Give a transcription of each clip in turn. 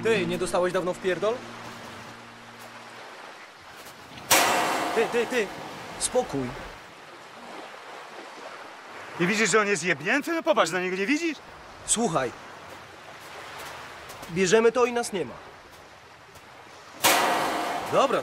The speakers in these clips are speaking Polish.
Ty, nie dostałeś dawno w pierdol? Ty! Spokój. Nie widzisz, że on jest jebnięty? No popatrz na niego, nie widzisz? Słuchaj. Bierzemy to i nas nie ma. Dobra.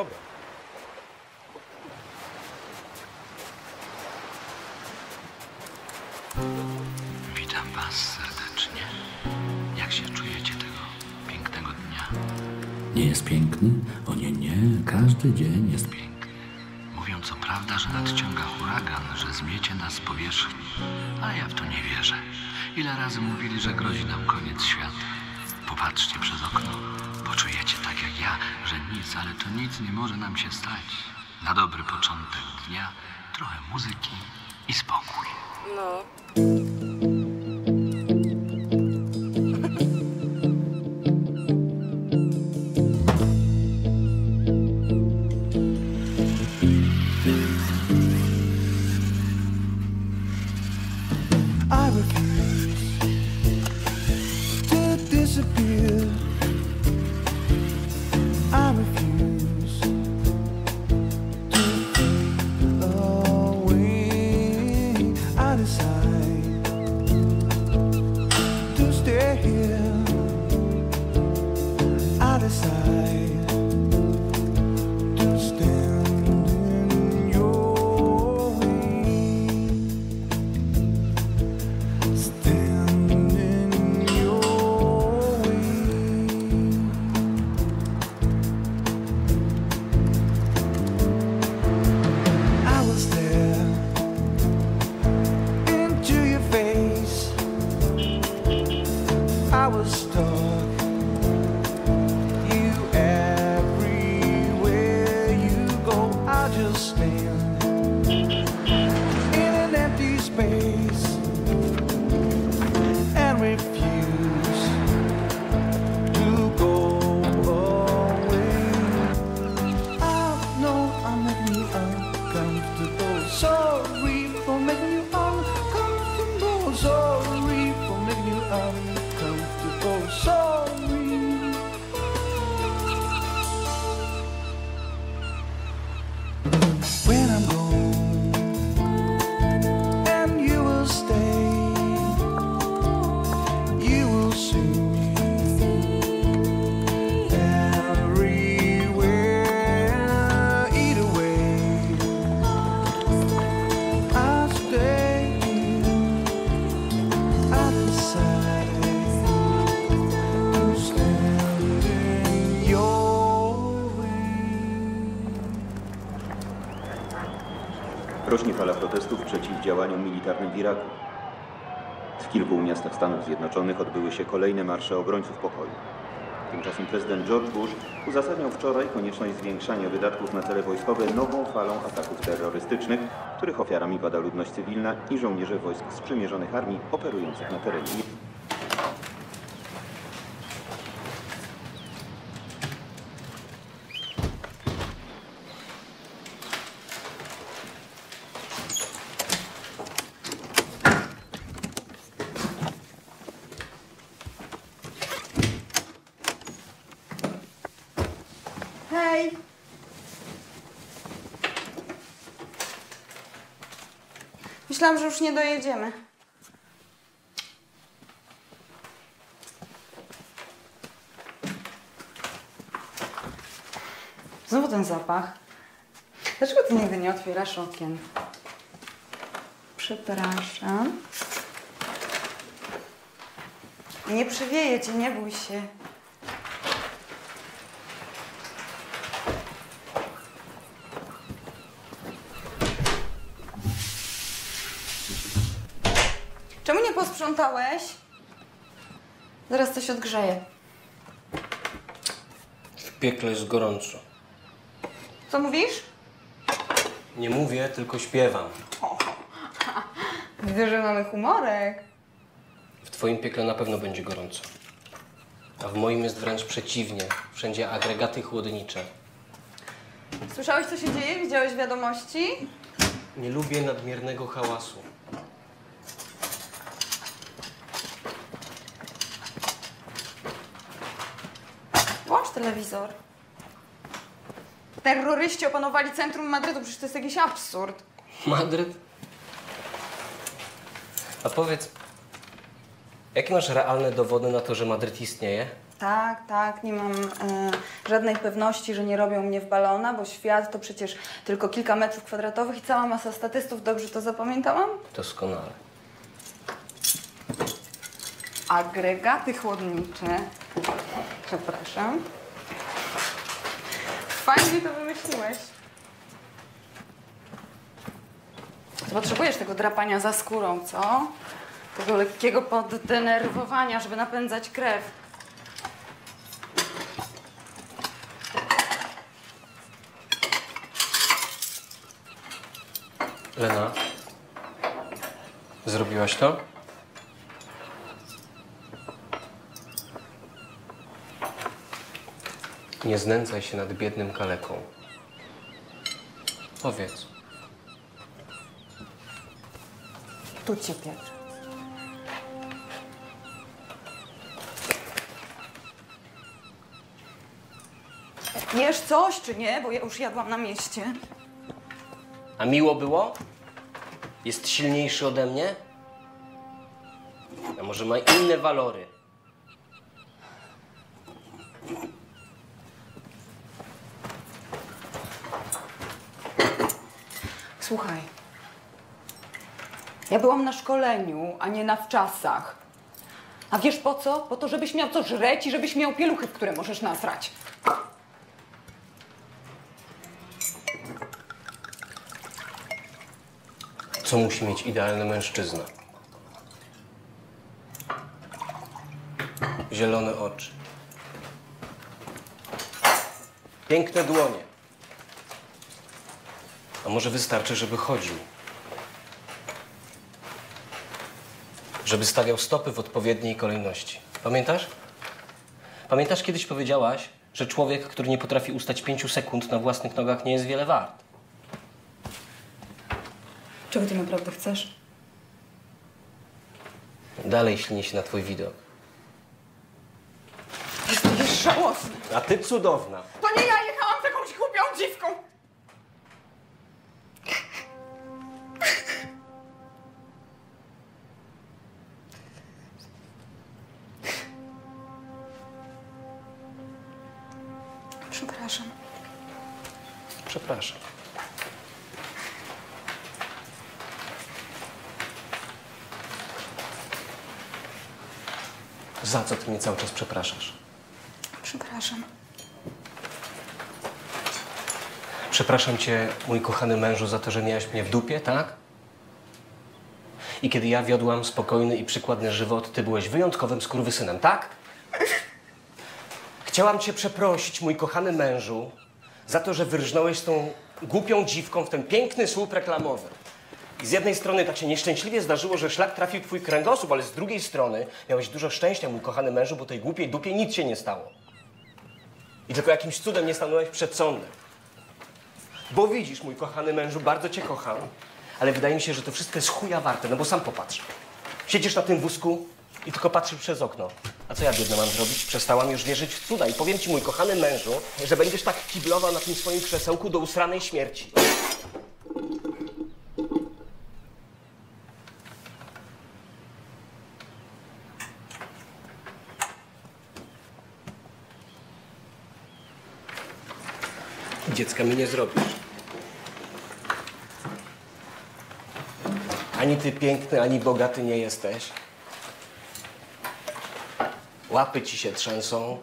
Witam was serdecznie. Jak się czujecie tego pięknego dnia? Nie jest piękny? O nie, każdy dzień jest piękny. Mówią co prawda, że nadciąga huragan, że zmiecie nas z powierzchni. Ale ja w to nie wierzę. Ile razy mówili, że grozi nam koniec świata. Popatrzcie przez okno. Poczujecie tak jak ja, że nic, ale to nic nie może nam się stać. Na dobry początek dnia trochę muzyki i spokój. No. I refuse to disappear. I refuse to fade away. I decide to stay here. I decide to stand in your way. Stand in your way. I will stare into your face. I will stalk you everywhere you go. I'll just stand in an empty space and refuse to go away. I know I'm making you uncomfortable. Sorry for making you uncomfortable. Sorry for making you uncomfortable. Sorry. When I'm gone and you will stay, you will see me everywhere. Either way, I'll stay. I decided to stand in your way. Rośnie fala protestów przeciw działaniom militarnym w Iraku. W kilku miastach Stanów Zjednoczonych odbyły się kolejne marsze obrońców pokoju. Tymczasem prezydent George Bush uzasadniał wczoraj konieczność zwiększania wydatków na cele wojskowe nową falą ataków terrorystycznych, których ofiarami pada ludność cywilna i żołnierze wojsk sprzymierzonych armii operujących na terenie. Hej! Myślałam, że już nie dojedziemy. Znowu ten zapach. Dlaczego ty nigdy nie otwierasz okien? Przepraszam. Nie przywieje cię, nie bój się. Czemu nie posprzątałeś? Zaraz coś odgrzeje. W piekle jest gorąco. Co mówisz? Nie mówię, tylko śpiewam. Widzę, że mamy humorek. W twoim piekle na pewno będzie gorąco. A w moim jest wręcz przeciwnie. Wszędzie agregaty chłodnicze. Słyszałeś, co się dzieje? Widziałeś wiadomości? Nie lubię nadmiernego hałasu. telewizor. Terroryści opanowali centrum Madrytu, przecież to jest jakiś absurd. Madryt? A powiedz, jakie masz realne dowody na to, że Madryt istnieje? Tak, nie mam żadnej pewności, że nie robią mnie w balona, bo świat to przecież tylko kilka metrów kwadratowych i cała masa statystów. Dobrze to zapamiętałam? Doskonale. Agregaty chłodnicze. Przepraszam. Fajnie to wymyśliłeś. Ty potrzebujesz tego drapania za skórą, co? Tego lekkiego poddenerwowania, żeby napędzać krew. Lena, zrobiłaś to? Nie znęcaj się nad biednym kaleką. Powiedz. Tu cię pieprzę. Jesz coś, czy nie? Bo ja już jadłam na mieście. A miło było? Jest silniejszy ode mnie? A może ma inne walory? Słuchaj. Ja byłam na szkoleniu, a nie na wczasach. A wiesz po co? Po to, żebyś miał co żreć i żebyś miał pieluchy, w które możesz nasrać. Co musi mieć idealny mężczyzna? Zielone oczy. Piękne dłonie. A może wystarczy, żeby chodził? Żeby stawiał stopy w odpowiedniej kolejności. Pamiętasz? Pamiętasz, kiedyś powiedziałaś, że człowiek, który nie potrafi ustać 5 sekund na własnych nogach, nie jest wiele wart. Czego ty naprawdę chcesz? Dalej ślini się na twój widok. Jesteś żałosny. A ty cudowna. To nie ja jechałam z jakąś głupią dziwką. Przepraszam. Przepraszam. Za co ty mnie cały czas przepraszasz? Przepraszam. Przepraszam cię, mój kochany mężu, za to, że miałeś mnie w dupie, tak? I kiedy ja wiodłam spokojny i przykładny żywot, ty byłeś wyjątkowym skurwysynem, tak? Chciałam cię przeprosić, mój kochany mężu, za to, że wyrżnąłeś z tą głupią dziwką w ten piękny słup reklamowy. I z jednej strony tak się nieszczęśliwie zdarzyło, że szlak trafił twój kręgosłup, ale z drugiej strony miałeś dużo szczęścia, mój kochany mężu, bo tej głupiej dupie nic się nie stało. I tylko jakimś cudem nie stanąłeś przed sądem. Bo widzisz, mój kochany mężu, bardzo cię kocham, ale wydaje mi się, że to wszystko jest chuja warte, no bo sam popatrz. Siedzisz na tym wózku i tylko patrzysz przez okno. A co ja biedna mam zrobić? Przestałam już wierzyć w cuda i powiem ci, mój kochany mężu, że będziesz tak kiblował na tym swoim krzesełku do usranej śmierci. Dziecka mi nie zrobisz. Ani ty piękny, ani bogaty nie jesteś. Łapy ci się trzęsą.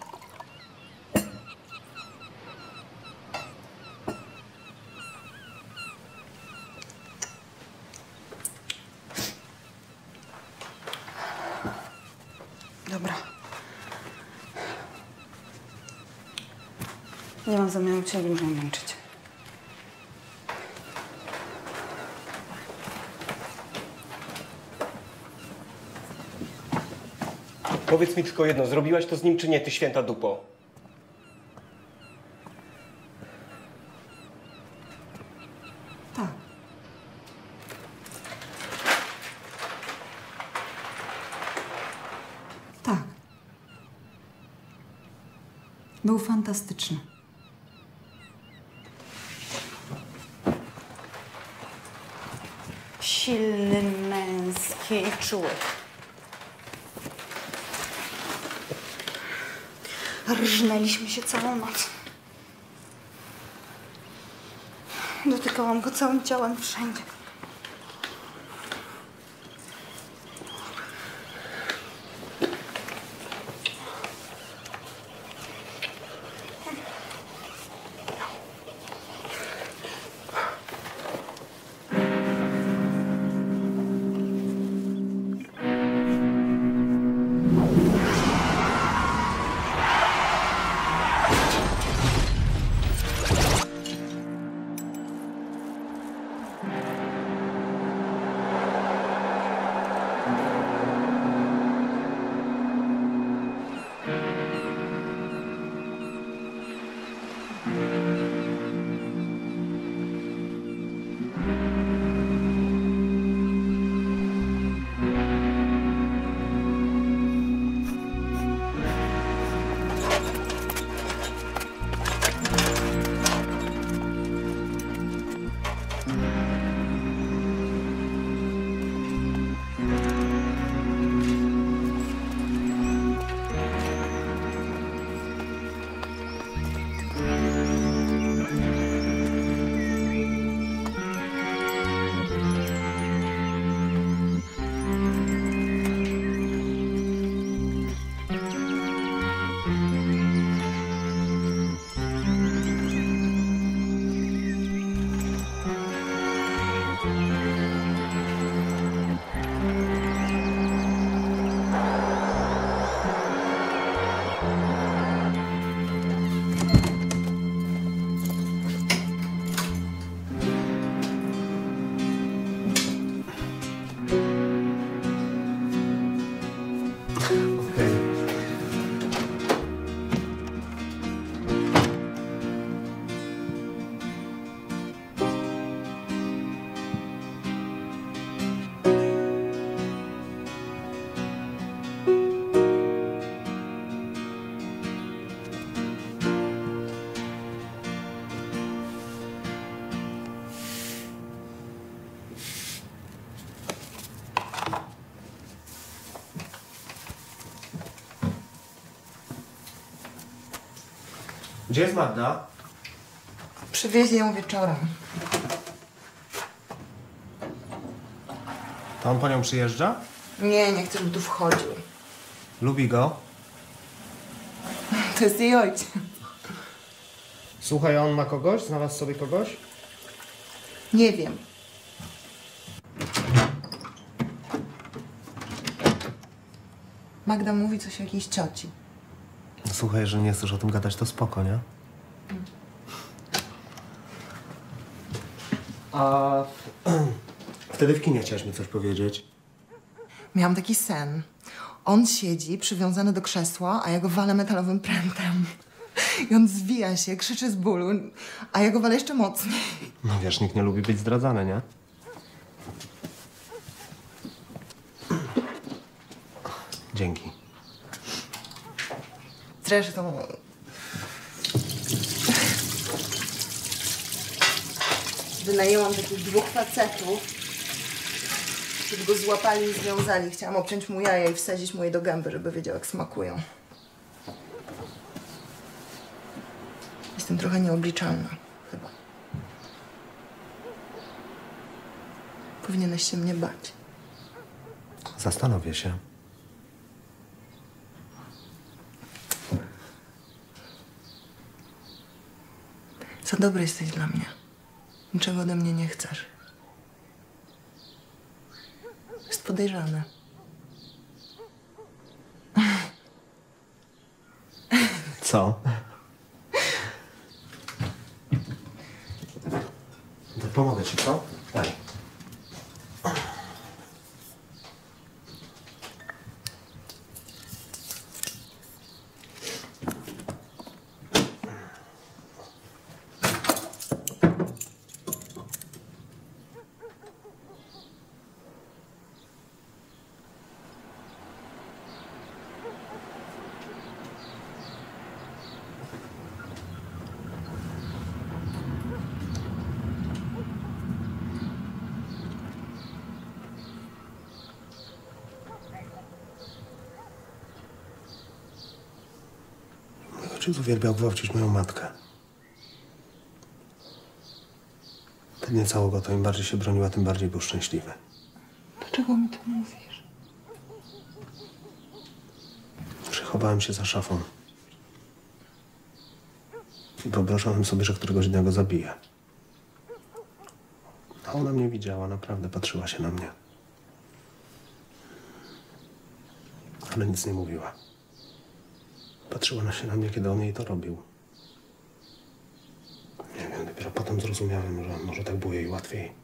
Dobra. Nie mam zamiaru cię dłużej męczyć. Powiedz mi tylko jedno, zrobiłaś to z nim czy nie, ty święta dupo? Tak. Tak. Był fantastyczny. Silny, męski i czuły. Rżnęliśmy się całą noc. Dotykałam go całym ciałem wszędzie. Gdzie jest Magda? Przywieźli ją wieczorem. To on po nią przyjeżdża? Nie chcę, żeby tu wchodził. Lubi go? To jest jej ojciec. Słuchaj, a on ma kogoś? Znalazł sobie kogoś? Nie wiem. Magda mówi coś o jakiejś cioci. Słuchaj, jeżeli nie chcesz o tym gadać, to spoko, nie? A wtedy w kinie chciałaś mi coś powiedzieć. Miałam taki sen. On siedzi przywiązany do krzesła, a ja go walę metalowym prętem. I on zwija się, krzyczy z bólu, a ja go walę jeszcze mocniej. No wiesz, nikt nie lubi być zdradzany, nie? Dzięki. Zresztą... Wynajęłam takich dwóch facetów, żeby go złapali i związali. Chciałam obciąć mu jaja i wsadzić mu je do gęby, żeby wiedział, jak smakują. Jestem trochę nieobliczalna, chyba. Powinieneś się mnie bać. Zastanowię się. Za dobry jesteś dla mnie. Niczego ode mnie nie chcesz. Jest podejrzane. Co? To pomogę ci, co? Daj. Ojciec uwielbiał gwałcić moją matkę. Pewnie cało go to im bardziej się broniła, tym bardziej był szczęśliwy. Dlaczego mi to mówisz? Przechowałem się za szafą. I wyobrażałem sobie, że któregoś dnia go zabiję. A ona mnie widziała, naprawdę patrzyła się na mnie. Ale nic nie mówiła. Patrzyła się na mnie, kiedy on jej to robił. Nie wiem, dopiero potem zrozumiałem, że może tak było jej łatwiej.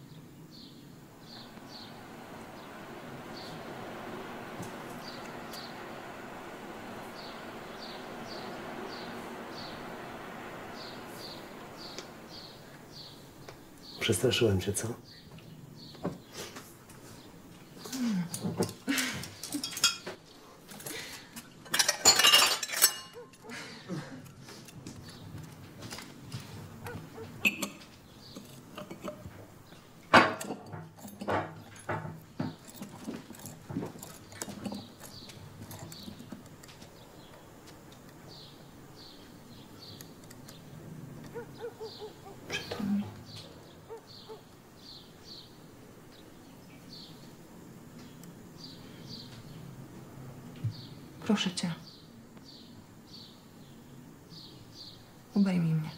Przestraszyłem się, co? Proszę cię. Obejmij mnie.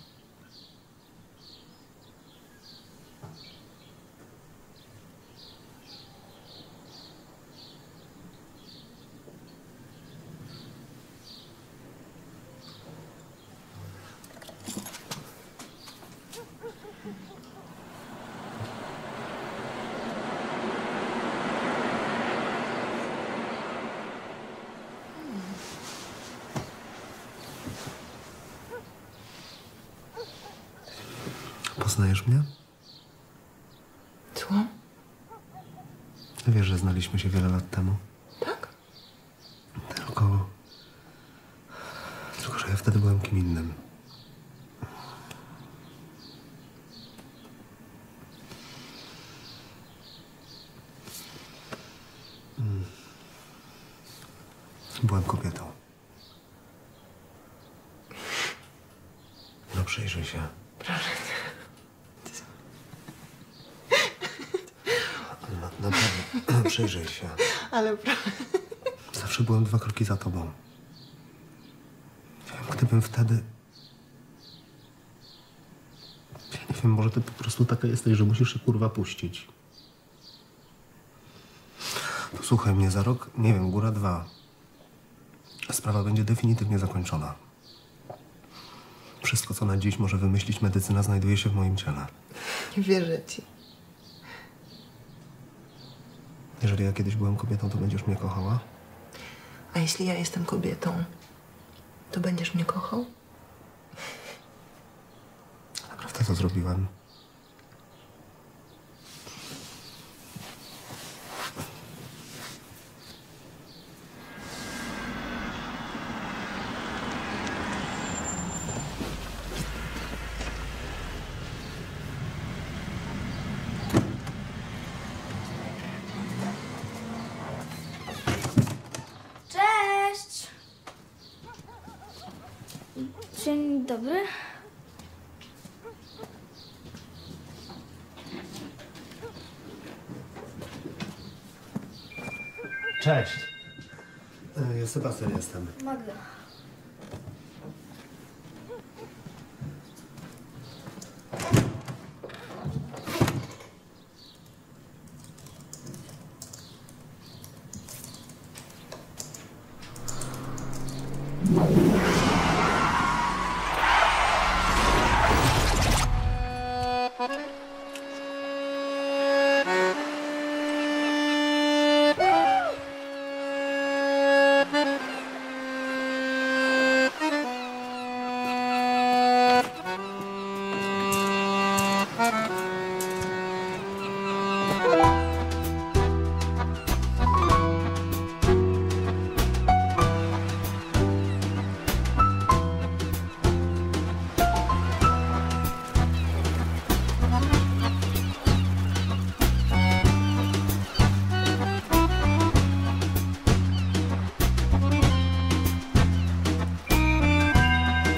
Poznajesz mnie? Słucham? Wiesz, że znaliśmy się wiele lat temu. Tak? Tylko, że ja wtedy byłem kim innym. Byłem kobietą. No przyjrzyj się. Proszę cię. Naprawdę, przyjrzyj się. Ale proszę. Zawsze byłem 2 kroki za tobą. Gdybym wtedy... Ja nie wiem, może ty po prostu taka jesteś, że musisz się kurwa puścić. Posłuchaj mnie, za rok, nie wiem, góra 2. Sprawa będzie definitywnie zakończona. Wszystko, co na dziś może wymyślić medycyna, znajduje się w moim ciele. Nie wierzę ci. Jeżeli ja kiedyś byłem kobietą, to będziesz mnie kochała? A jeśli ja jestem kobietą, to będziesz mnie kochał? Naprawdę to zrobiłem. Cześć! Dzień dobry. Cześć. Sebastian jestem. Magda.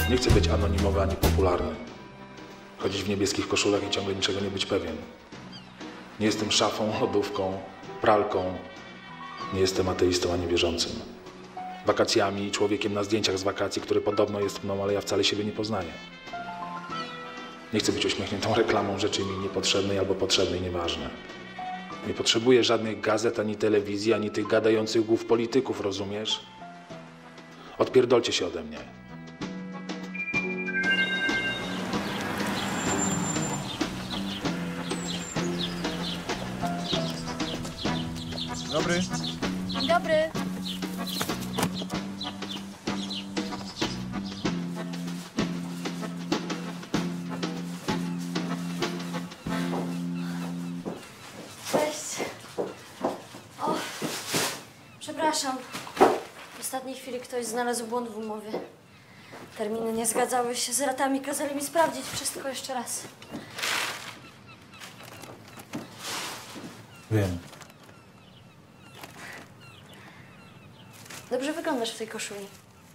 Nie chcę być anonimowy ani popularny. Chodzić w niebieskich koszulach i ciągle niczego nie być pewien. Nie jestem szafą, lodówką, pralką. Nie jestem ateistą ani wierzącym. Wakacjami i człowiekiem na zdjęciach z wakacji, który podobno jest mną, ale ja wcale siebie nie poznaję. Nie chcę być uśmiechniętą reklamą rzeczy mi niepotrzebnej albo potrzebnej, nieważne. Nie potrzebuję żadnych gazet, ani telewizji, ani tych gadających głów polityków, rozumiesz? Odpierdolcie się ode mnie. Dobry. Dzień dobry. Cześć. O, przepraszam. W ostatniej chwili ktoś znalazł błąd w umowie. Terminy nie zgadzały się z ratami. Kazali mi sprawdzić wszystko jeszcze raz. Wiem. Dobrze wyglądasz w tej koszuli.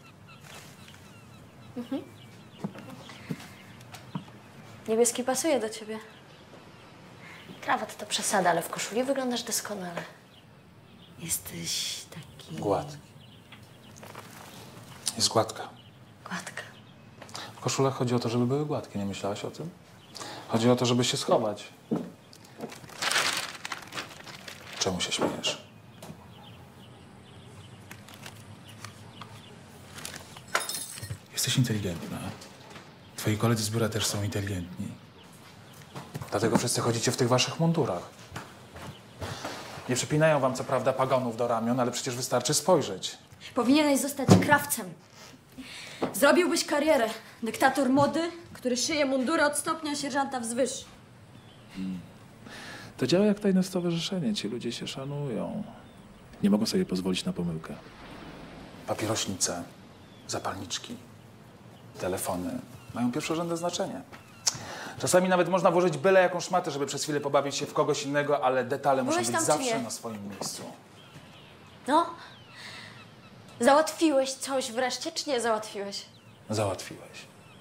Niebieski pasuje do ciebie. Krawat to przesada, ale w koszuli wyglądasz doskonale. Jesteś taki... Gładki. Jest gładka. Gładka. W koszulach chodzi o to, żeby były gładkie. Nie myślałaś o tym? Chodzi o to, żeby się schować. Czemu się śmiejesz? Jesteś inteligentna. Twoi koledzy z biura też są inteligentni. Dlatego wszyscy chodzicie w tych waszych mundurach. Nie przypinają wam co prawda pagonów do ramion, ale przecież wystarczy spojrzeć. Powinieneś zostać krawcem. Zrobiłbyś karierę. Dyktator mody, który szyje mundury od stopnia sierżanta wzwyż. To działa jak tajne stowarzyszenie. Ci ludzie się szanują. Nie mogą sobie pozwolić na pomyłkę. Papierośnice, zapalniczki, telefony mają pierwszorzędne znaczenie. Czasami nawet można włożyć byle jaką szmatę, żeby przez chwilę pobawić się w kogoś innego, ale detale muszą Byłeś być tam, czy zawsze nie? na swoim miejscu. No? Załatwiłeś coś wreszcie, czy nie załatwiłeś? Załatwiłeś.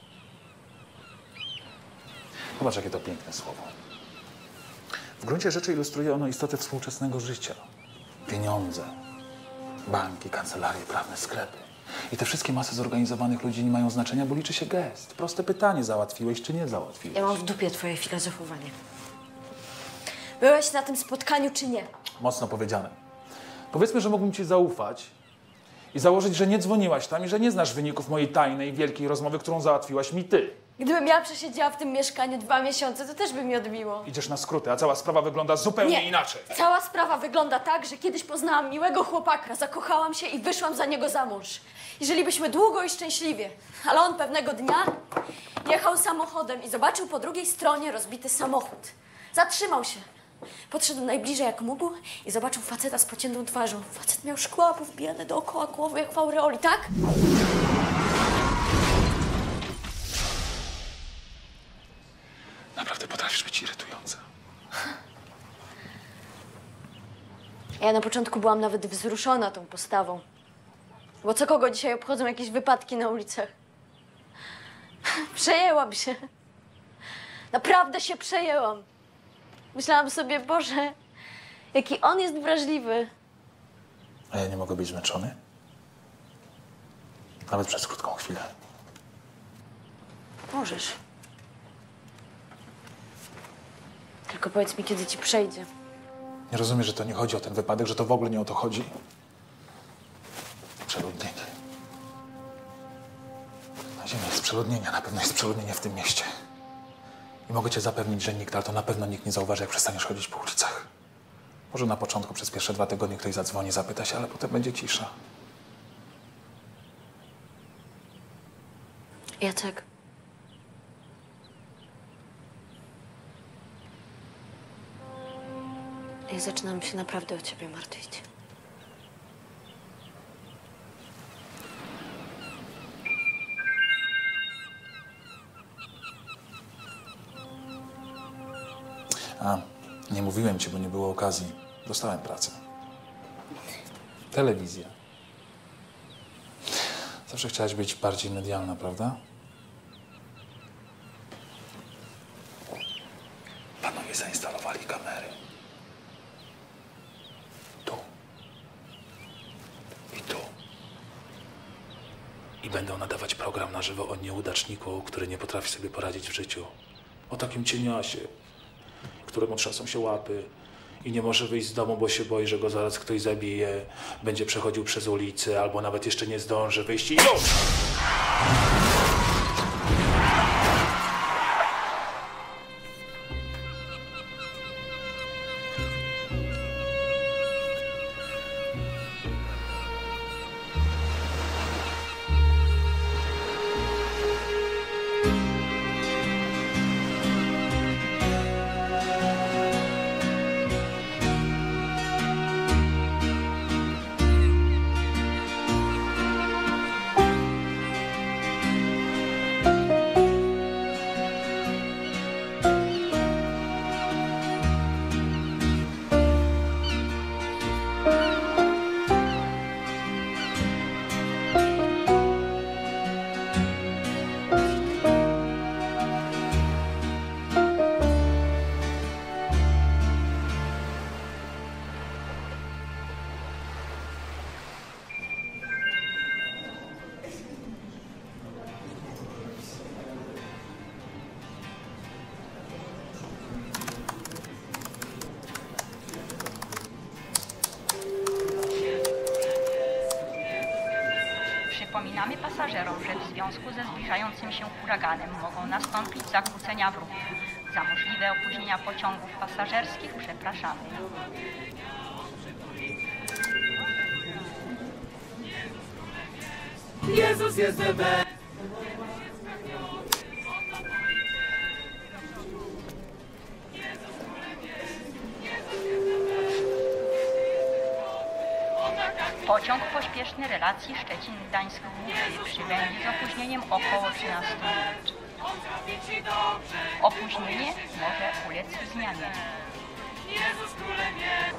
Zobacz, jakie to piękne słowo. W gruncie rzeczy ilustruje ono istotę współczesnego życia. Pieniądze, banki, kancelarie prawne, sklepy. I te wszystkie masy zorganizowanych ludzi nie mają znaczenia, bo liczy się gest. Proste pytanie, załatwiłeś czy nie załatwiłeś? Ja mam w dupie twoje filozofowanie. Byłeś na tym spotkaniu, czy nie? Mocno powiedziane. Powiedzmy, że mógłbym ci zaufać i założyć, że nie dzwoniłaś tam i że nie znasz wyników mojej tajnej, wielkiej rozmowy, którą załatwiłaś mi ty. Gdybym ja przesiedziała w tym mieszkaniu 2 miesiące, to też by mi odbiło. Idziesz na skróty, a cała sprawa wygląda zupełnie Nie. inaczej. Cała sprawa wygląda tak, że kiedyś poznałam miłego chłopaka, zakochałam się i wyszłam za niego za mąż. I żylibyśmy długo i szczęśliwie. Ale on pewnego dnia jechał samochodem i zobaczył po drugiej stronie rozbity samochód. Zatrzymał się. Podszedł najbliżej jak mógł i zobaczył faceta z pociętą twarzą. Facet miał szkła powbijane dookoła głowy jak w aureoli, tak? Naprawdę potrafisz być irytująca. Ja na początku byłam nawet wzruszona tą postawą. Bo co kogo dzisiaj obchodzą jakieś wypadki na ulicach? Przejęłam się. Naprawdę się przejęłam. Myślałam sobie, Boże, jaki on jest wrażliwy. A ja nie mogę być zmęczony? Nawet przez krótką chwilę. Możesz. Tylko powiedz mi, kiedy ci przejdzie. Nie rozumiesz, że to nie chodzi o ten wypadek, że to w ogóle nie o to chodzi? Przeludnienie. Na ziemi jest przeludnienie, na pewno jest przeludnienie w tym mieście. I mogę cię zapewnić, że nikt, ale to na pewno nikt nie zauważy, jak przestaniesz chodzić po ulicach. Może na początku, przez pierwsze 2 tygodnie ktoś zadzwoni, zapyta się, ale potem będzie cisza. Jacek. Ja zaczynam się naprawdę o ciebie martwić. A, nie mówiłem ci, bo nie było okazji. Dostałem pracę. Telewizja. Zawsze chciałaś być bardziej medialna, prawda? udawać program na żywo o nieudaczniku, który nie potrafi sobie poradzić w życiu. O takim cieniasie, któremu trzasą się łapy i nie może wyjść z domu, bo się boi, że go zaraz ktoś zabije, będzie przechodził przez ulicę, albo nawet jeszcze nie zdąży wyjść i już! Przypominamy pasażerom, że w związku ze zbliżającym się huraganem mogą nastąpić zakłócenia w ruchu. Za możliwe opóźnienia pociągów pasażerskich przepraszamy. Jezus jest the best. Pociąg pośpieszny relacji Szczecin-Gdańsk-Główny przybędzie z opóźnieniem około 13 minut. Opóźnienie może ulec zmianie. Jezus królem jest.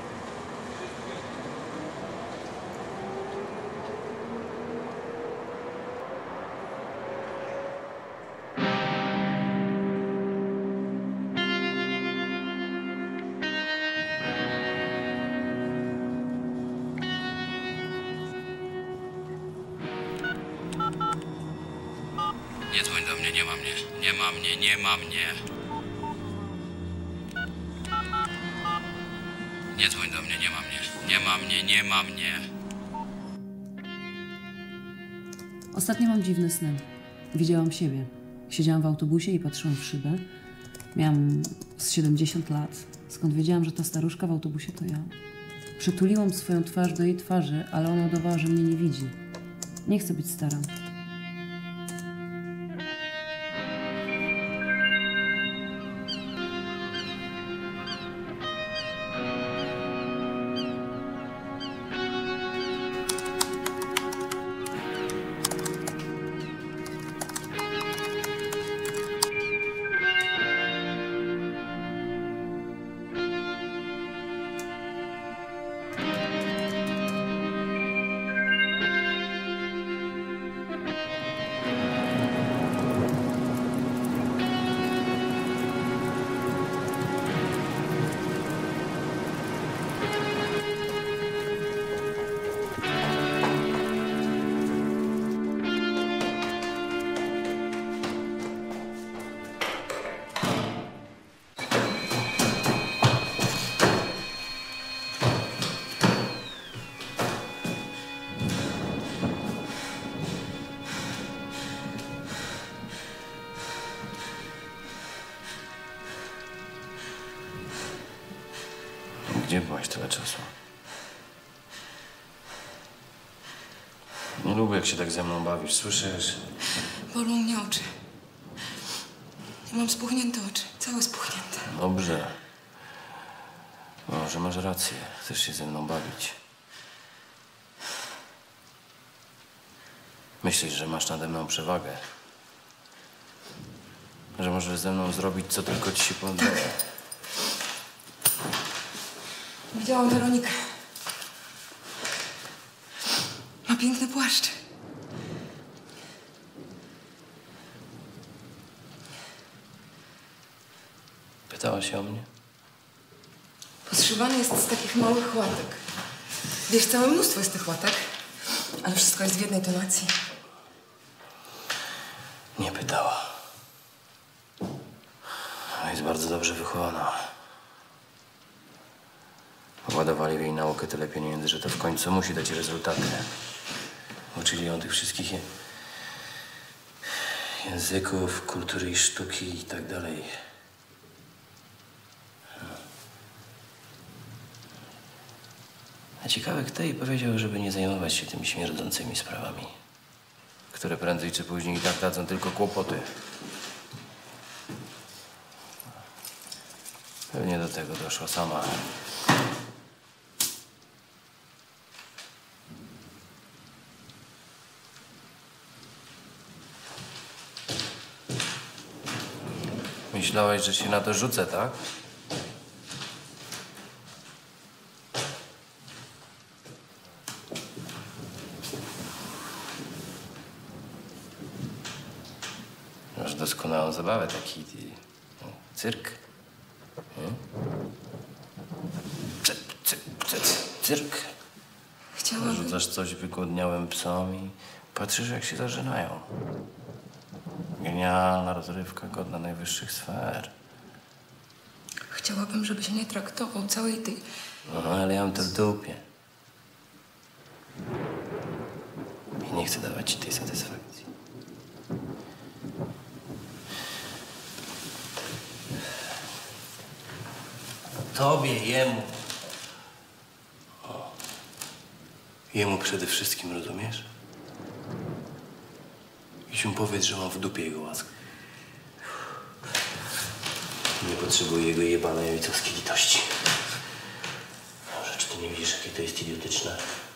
Nie dzwoń do mnie, nie ma mnie. Nie ma mnie, nie ma mnie. Nie dzwoń do mnie, nie ma mnie. Nie ma mnie, nie ma mnie. Ostatnio mam dziwny sen. Widziałam siebie. Siedziałam w autobusie i patrzyłam w szybę. Miałam z 70 lat. Skąd wiedziałam, że ta staruszka w autobusie to ja. Przytuliłam swoją twarz do jej twarzy, ale ona udawała, że mnie nie widzi. Nie chcę być stara. Gdzie byłaś tyle czasu? Nie lubię, jak się tak ze mną bawisz, słyszysz? Bolą mnie oczy. Mam spuchnięte oczy, całe spuchnięte. Dobrze. Może masz rację, chcesz się ze mną bawić. Myślisz, że masz nade mną przewagę? Że możesz ze mną zrobić, co tylko ci się podoba? Widziałam Weronikę. Ma piękny płaszcz. Pytałaś się o mnie? Podszywany jest z takich małych łatek. Wiesz, całe mnóstwo jest tych łatek, ale wszystko jest w jednej tonacji. Nie pytała. Jest bardzo dobrze wychowana. Władowali w jej naukę tyle pieniędzy, że to w końcu musi dać rezultaty. Uczyli ją tych wszystkich języków, kultury i sztuki i tak dalej. A ciekawe, kto jej powiedział, żeby nie zajmować się tymi śmierdzącymi sprawami, które prędzej czy później i tak dadzą tylko kłopoty. Pewnie do tego doszła sama. Myślałeś, że się na to rzucę, tak? Masz doskonałą zabawę, taki cyrk. Cyrk. Chciałabym... Rzucasz coś wygłodniałym psom i patrzysz, jak się zażynają. Genialna rozrywka, godna najwyższych sfer. Chciałabym, żebyś nie traktował całej tej... No, ale ja mam to w dupie. I nie chcę dawać ci tej satysfakcji. Tobie, jemu. O. Jemu przede wszystkim, rozumiesz? Idź mu powiedz, że mam w dupie jego łaskę. Nie potrzebuję jego jebanej ojcowskiej litości. Może, czy ty nie widzisz, jakie to jest idiotyczne?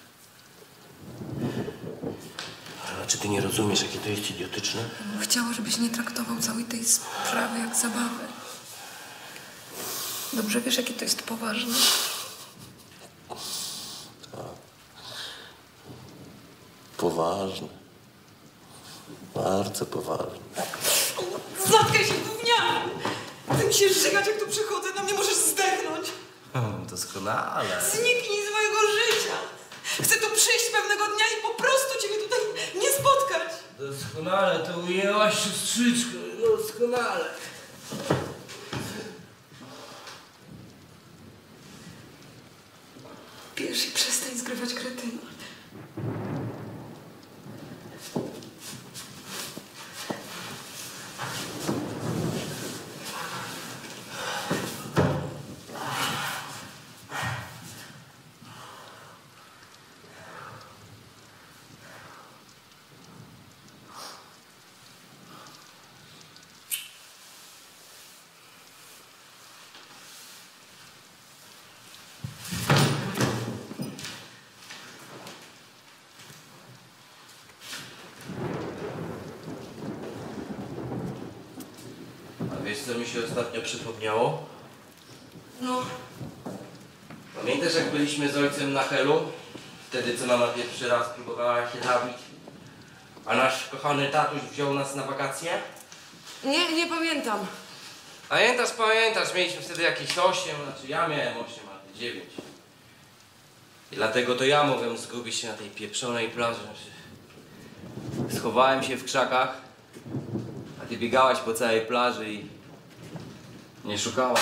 Ale czy ty nie rozumiesz, jakie to jest idiotyczne? Chciała, żebyś nie traktował całej tej sprawy jak zabawę. Dobrze wiesz, jakie to jest poważne. Tak. Poważne. Bardzo poważne. Zatkaj się, gówniarzu! Chcę mi się żygać, jak tu przychodzę, na mnie możesz zdechnąć. Doskonale. Zniknij z mojego życia. Chcę tu przyjść pewnego dnia i po prostu ciebie tutaj nie spotkać. Doskonale, to ujęłaś siostrzyczko. Doskonale. Bierz i przestań zgrywać kretyna. Wiesz, co mi się ostatnio przypomniało? No. Pamiętasz, jak byliśmy z ojcem na Helu? Wtedy, co mama pierwszy raz próbowała się nabić, a nasz kochany tatuś wziął nas na wakacje? Nie pamiętam. Pamiętasz, mieliśmy wtedy jakieś 8, znaczy ja miałem 8, a ty 9. I dlatego to ja mogłem zgubić się na tej pieprzonej plaży. Schowałem się w krzakach, a ty biegałaś po całej plaży i nie szukałaś.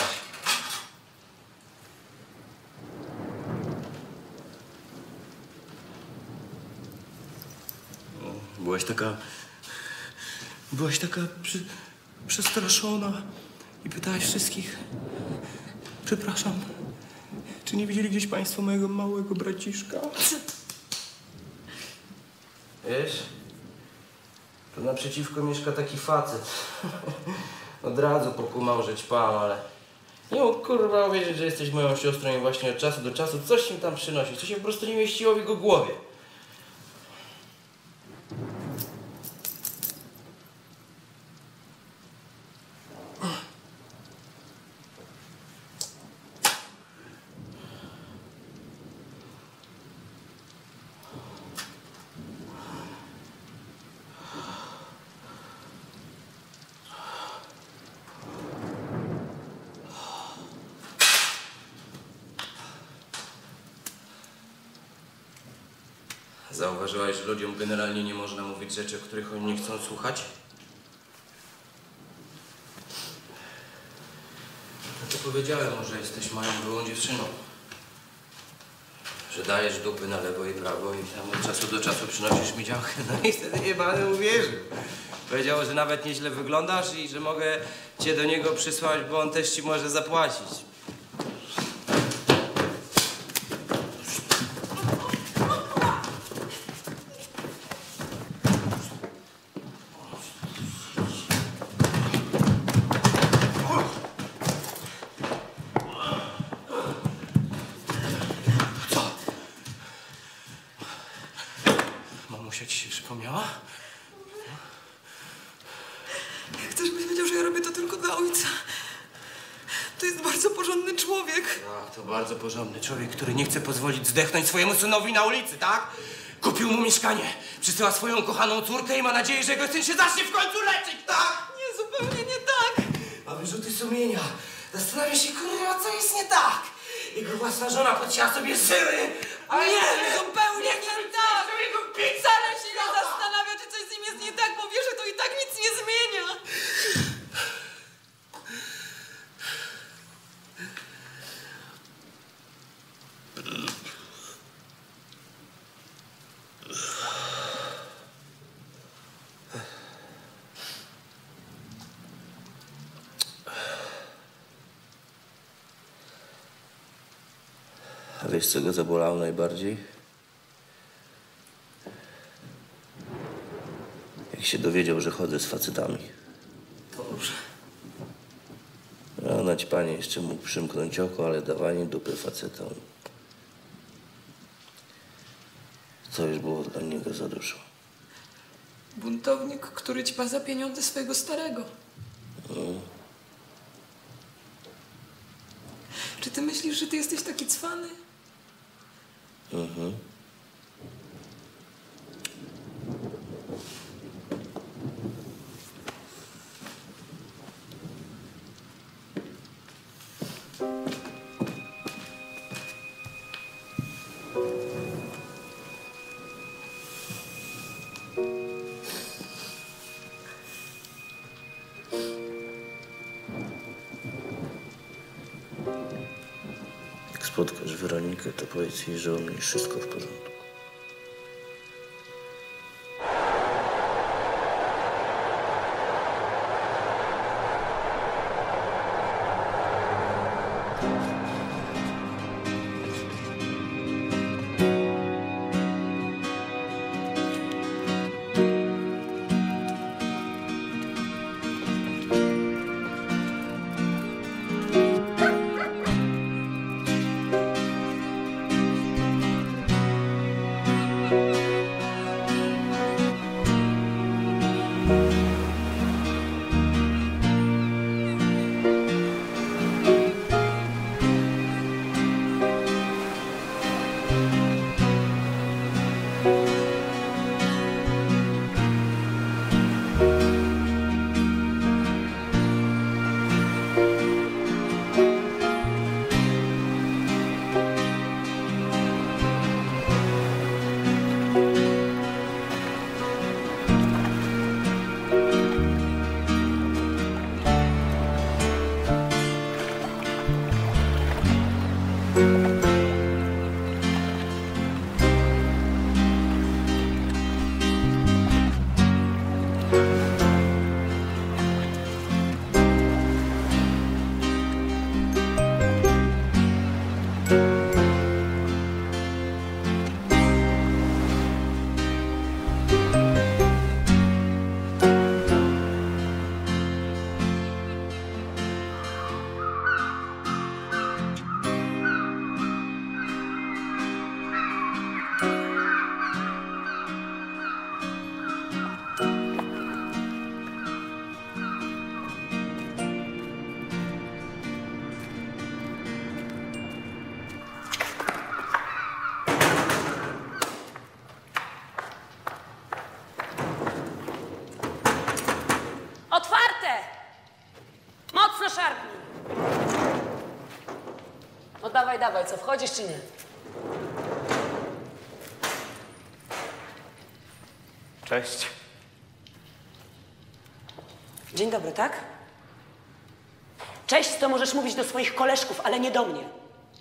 Byłaś taka przestraszona i pytałaś wszystkich: przepraszam, czy nie widzieli gdzieś państwo mojego małego braciszka? Wiesz, to naprzeciwko mieszka taki facet. Od razu pokumał, że ćpam, ale nie mógł kurwa uwierzyć, że jesteś moją siostrą i właśnie od czasu do czasu coś się tam przynosi, co się po prostu nie mieściło w jego głowie. Zauważyłaś, że ludziom generalnie nie można mówić rzeczy, o których oni nie chcą słuchać? powiedziałem mu, że jesteś moją byłą dziewczyną. Że dajesz dupy na lewo i prawo i tam od czasu do czasu przynosisz mi działkę. No i wtedy jebany uwierzył. Powiedział, że nawet nieźle wyglądasz i że mogę cię do niego przysłać, bo on też ci może zapłacić. Mamusia ci się przypomniała? Chcesz, żebyś wiedział, że ja robię to tylko dla ojca. To jest bardzo porządny człowiek. Tak, to bardzo porządny człowiek, który nie chce pozwolić zdechnąć swojemu synowi na ulicy, tak? Kupił mu mieszkanie, przysyła swoją kochaną córkę i ma nadzieję, że jego syn się zacznie w końcu leczyć, tak? Nie, zupełnie nie tak. Ma wyrzuty sumienia. Zastanawia się, kurwa, co jest nie tak. Jego własna żona podcięła sobie żyły. Nie, zupełnie nie tak. Wcale się nie zastanawia, czy coś z nim jest nie tak, bo wie, że to i tak nic nie zmienia. A wiesz, co go zabolało najbardziej? Jak się dowiedział, że chodzę z facetami. Dobrze. No, na ćpanie jeszcze mógł przymknąć oko, ale dawanie dupy facetom to już było dla niego za dużo. Buntownik, który ćpa za pieniądze swojego starego. Czy ty myślisz, że ty jesteś taki cwany? Mhm. Jak spotkasz Weronikę, to powiedz jej, że u mnie wszystko w porządku. Dawaj, co, wchodzisz czy nie? Cześć. Dzień dobry, tak? Cześć to możesz mówić do swoich koleżków, ale nie do mnie.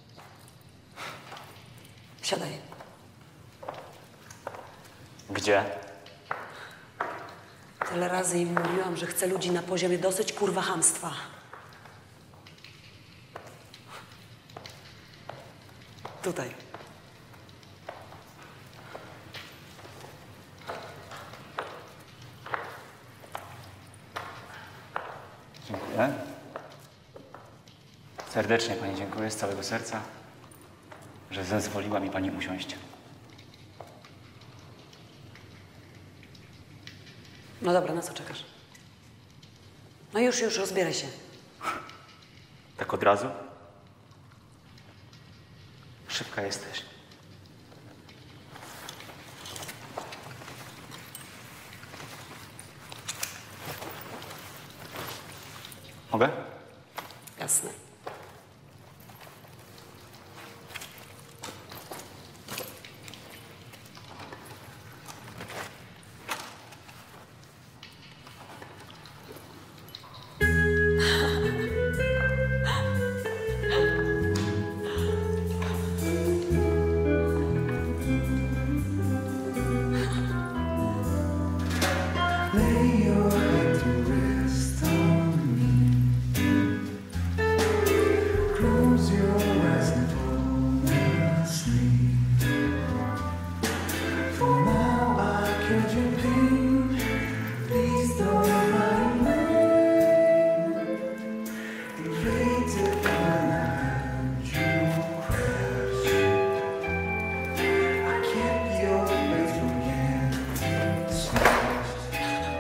Siadaj. Gdzie? Tyle razy im mówiłam, że chcę ludzi na poziomie dosyć kurwa chamstwa. Tutaj. Dziękuję. Serdecznie pani dziękuję z całego serca, że zezwoliła mi pani usiąść. No dobra, na co czekasz? No już, rozbieraj się. Tak od razu? Szybka jesteś. Mogę? Jasne. Lay your head to rest on me. Close your eyes and fall asleep. For now I killed your pain. Please don't run away. Later when I heard you crash, I kept your face from getting smashed.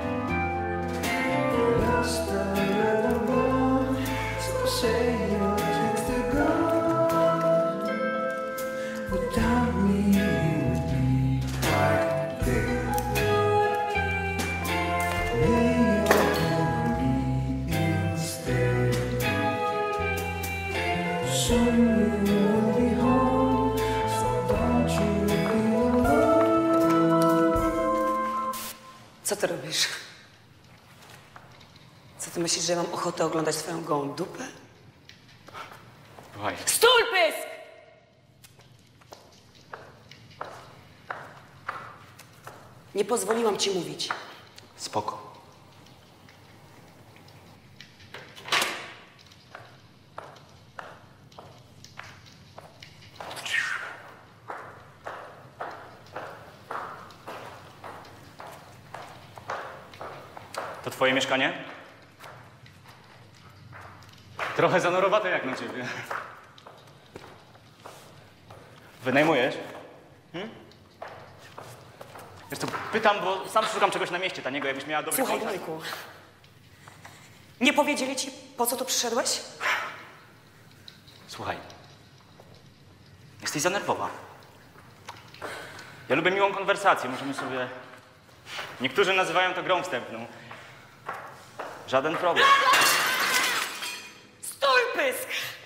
You lost a little boy, so say your chance to go. Without me, you would be quite dead. Lay your head on me instead. Soon you will be home, so don't you feel alone. Co ty robisz? Co ty myślisz, że ja mam ochotę oglądać twoją gołą dupę? Słuchaj. Stój, pysk! Nie pozwoliłam ci mówić. Spoko. To twoje mieszkanie? Trochę zanurowate jak na ciebie. Wynajmujesz? Wiesz co, pytam, bo sam szukam czegoś na mieście taniego, jakbyś miała dobry Słuchaj, kontakt. Gnojku. Nie powiedzieli ci, po co tu przyszedłeś? Słuchaj. Jesteś zanerwowa. Ja lubię miłą konwersację, możemy sobie... Niektórzy nazywają to grą wstępną. Żaden problem. Stój, pysk!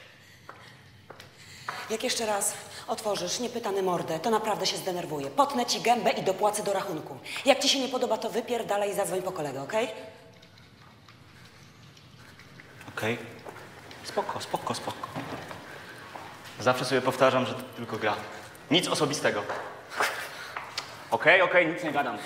Jak jeszcze raz otworzysz niepytany mordę, to naprawdę się zdenerwuję. Potnę ci gębę i dopłacę do rachunku. Jak ci się nie podoba, to wypierdalaj i zadzwoń po kolegę, okej? Okej. Spoko, spoko, spoko. Zawsze sobie powtarzam, że to tylko gra. Nic osobistego. Okej, nic nie gadam.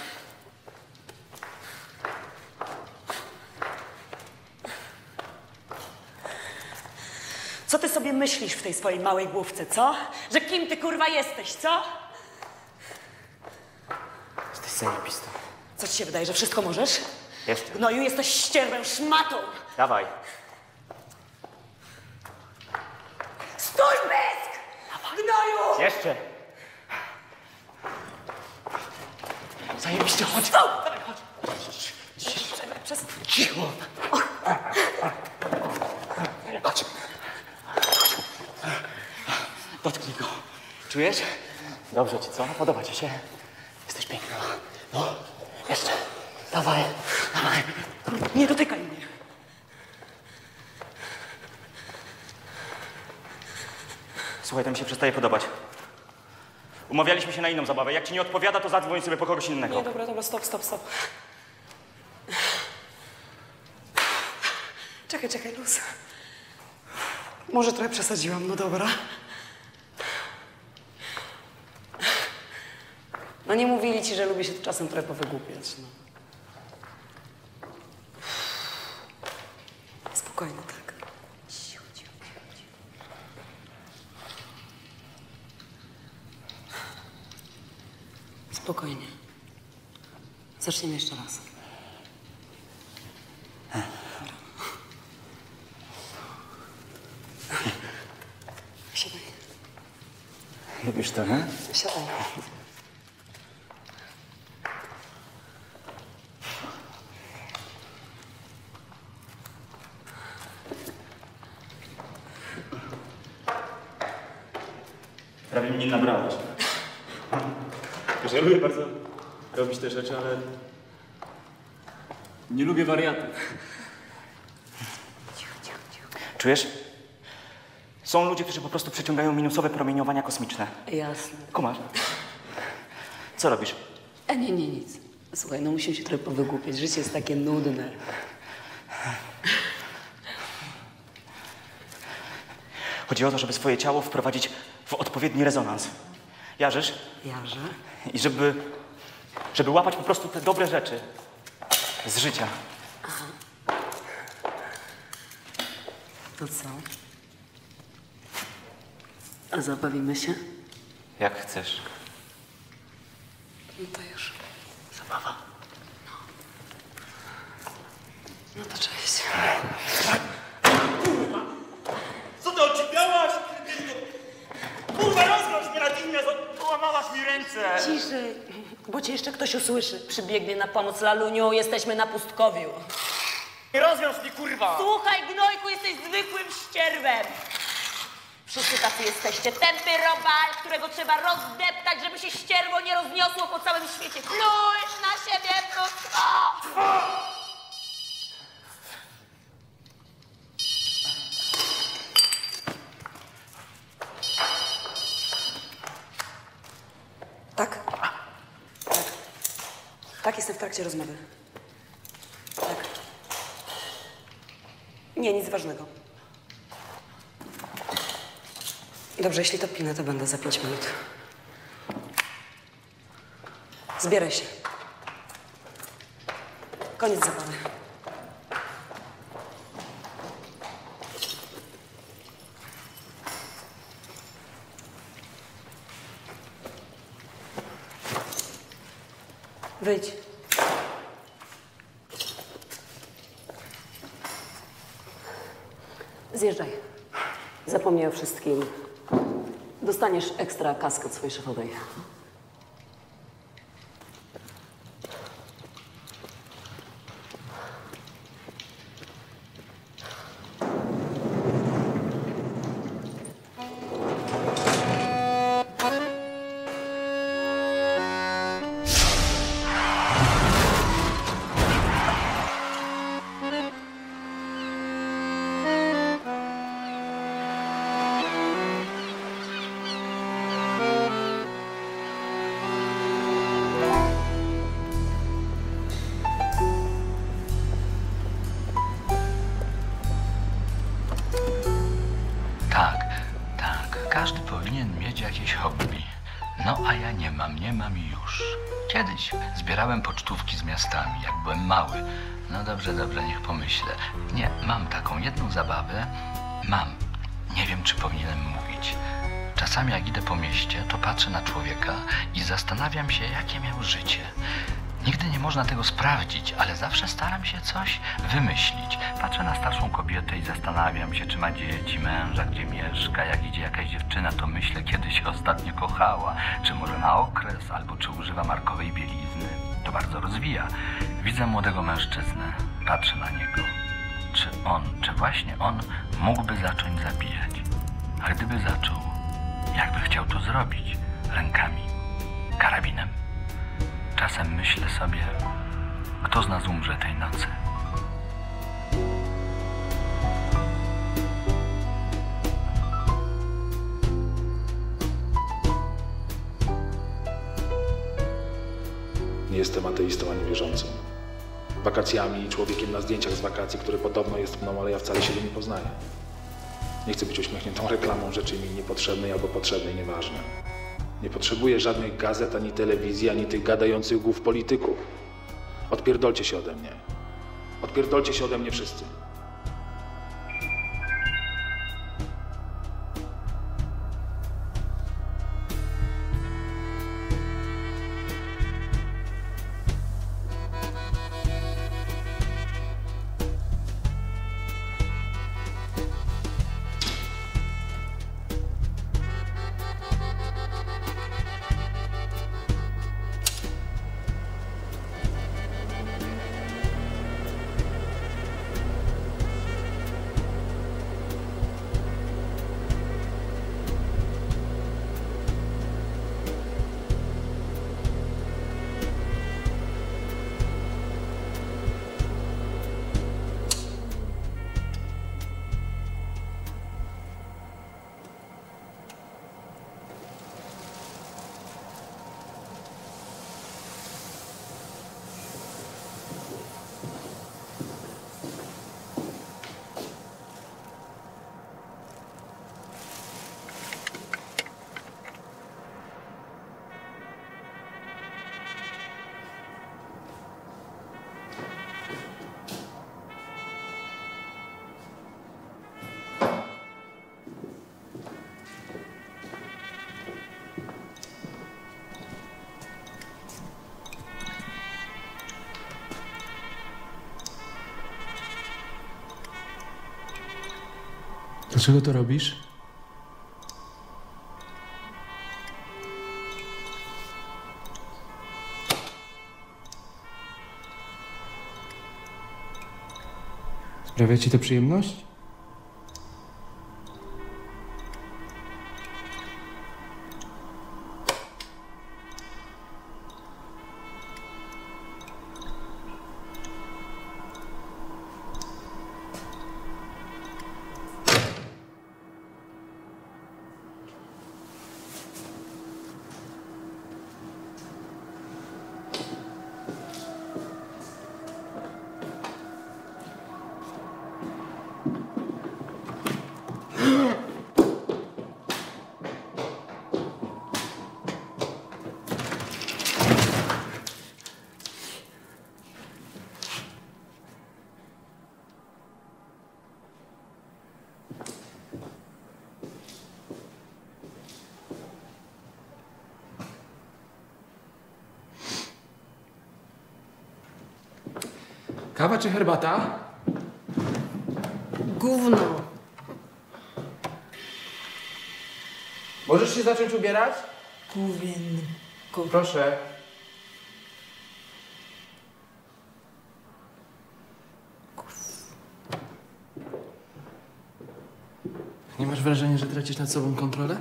Co ty sobie myślisz w tej swojej małej główce, co? Że kim ty kurwa jesteś, co? Jesteś zajebista. Co ci się wydaje, że wszystko możesz? Jeszcze. Gnoju, jesteś ścierwem, szmatą! Dawaj. Stój, pysk! Gnoju! Jeszcze. Zajebiście, chodź. Dawaj, chodź. Przez... Cicho. Chodź. Dotknij go. Czujesz? Dobrze ci, co? Podoba ci się? Jesteś piękna. No, jeszcze. Dawaj, dawaj. Nie dotykaj mnie. Słuchaj, to mi się przestaje podobać. Umawialiśmy się na inną zabawę. Jak ci nie odpowiada, to zadzwoń sobie po kogoś innego. Nie, dobra, stop. Czekaj, luz. Może trochę przesadziłam, no dobra. No nie mówili ci, że lubię się czasem trochę powygłupiać, no. Spokojnie, tak. Spokojnie. Zaczniemy jeszcze raz. Siadaj. Lubisz to, nie? Siadaj. Prawie mnie nie nabrałeś. Wiesz, ja lubię bardzo robić te rzeczy, ale nie lubię wariatów. Czujesz? Są ludzie, którzy po prostu przyciągają minusowe promieniowania kosmiczne. Jasne. Kumasz? Co robisz? Nie, nic. Słuchaj, no musimy się trochę powygłupiać. Życie jest takie nudne. Chodzi o to, żeby swoje ciało wprowadzić w odpowiedni rezonans. Jarzysz? Jarzę. I żeby łapać po prostu te dobre rzeczy z życia. Aha. To co? A zabawimy się? Jak chcesz. No to już. Zabawa. No to cześć. Co ty ocipiałaś? Kurwa, rozwiąż mnie natychmiast! Połamałaś mi ręce! Ciszej, bo cię jeszcze ktoś usłyszy. Przybiegnie na pomoc Laluniu, jesteśmy na pustkowiu. Rozwiąż mnie, kurwa! Słuchaj, gnojku, jesteś zwykłym ścierwem. Wszyscy tacy jesteście. Tępy robal, którego trzeba rozdeptać, żeby się ścierwo nie rozniosło po całym świecie. Plujesz na siebie, mnóstwo! Tak? Tak, jestem w trakcie rozmowy. Tak. Nie, nic ważnego. Dobrze, jeśli to pilne, to będę za 5 minut. Zbieraj się. Koniec zabawy. Wyjdź. Zjeżdżaj. Zapomnij o wszystkim. Dostaniesz ekstra kaskę od swojej szefowej. Każdy powinien mieć jakieś hobby. No a ja nie mam i już. Kiedyś zbierałem pocztówki z miastami, jak byłem mały. No dobrze, niech pomyślę. Nie, mam taką jedną zabawę. Nie wiem, czy powinienem mówić. Czasami jak idę po mieście, to patrzę na człowieka i zastanawiam się, jakie miał życie. Nigdy nie można tego sprawdzić, ale zawsze staram się coś wymyślić. Patrzę na starszą kobietę i zastanawiam się, czy ma dzieci, męża, gdzie mieszka. Jak idzie jakaś dziewczyna, to myślę, kiedy się ostatnio kochała. Czy może ma okres, albo czy używa markowej bielizny. To bardzo rozwija. Widzę młodego mężczyznę, patrzę na niego. Czy właśnie on mógłby zacząć zabijać? A gdyby zaczął, jakby chciał to zrobić? Rękami? Karabinem? Czasem myślę sobie, kto z nas umrze tej nocy. Nie jestem ateistą ani wierzącym. Wakacjami i człowiekiem na zdjęciach z wakacji, który podobno jest mną, ale ja wcale siebie nie poznaję. Nie chcę być uśmiechniętą reklamą rzeczy mi niepotrzebnej albo potrzebnej, nieważne. Nie potrzebuję żadnych gazet, ani telewizji, ani tych gadających głów polityków. Odpierdolcie się ode mnie. Odpierdolcie się ode mnie wszyscy. Dlaczego to robisz? Sprawia ci to przyjemność? Kawa czy herbata? Gówno. Możesz się zacząć ubierać? Gówienko. Proszę. Nie masz wrażenia, że tracisz nad sobą kontrolę?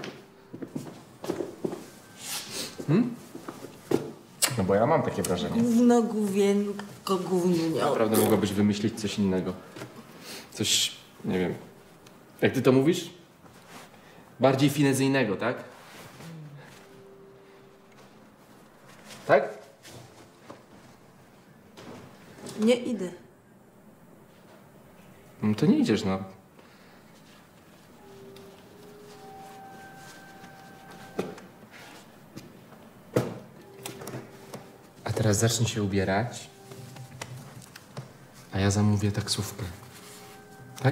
No bo ja mam takie wrażenie. Gówno, gówienko, gównienio. Naprawdę mogłabyś wymyślić coś innego. Coś, nie wiem, jak ty to mówisz? Bardziej finezyjnego, tak? Tak? Nie idę. No to nie idziesz, no. A teraz zacznij się ubierać, a ja zamówię taksówkę. Tak?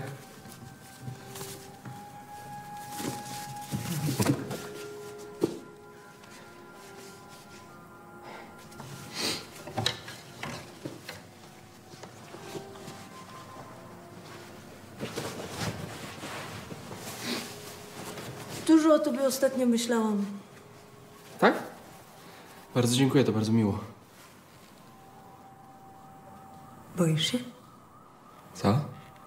Dużo o tobie ostatnio myślałam. Tak? Bardzo dziękuję, to bardzo miło. Boisz się? Co?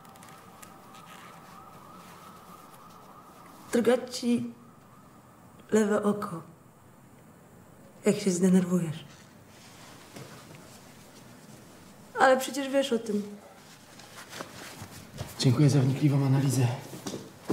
Drga ci lewe oko, jak się zdenerwujesz. Ale przecież wiesz o tym. Dziękuję za wnikliwą analizę.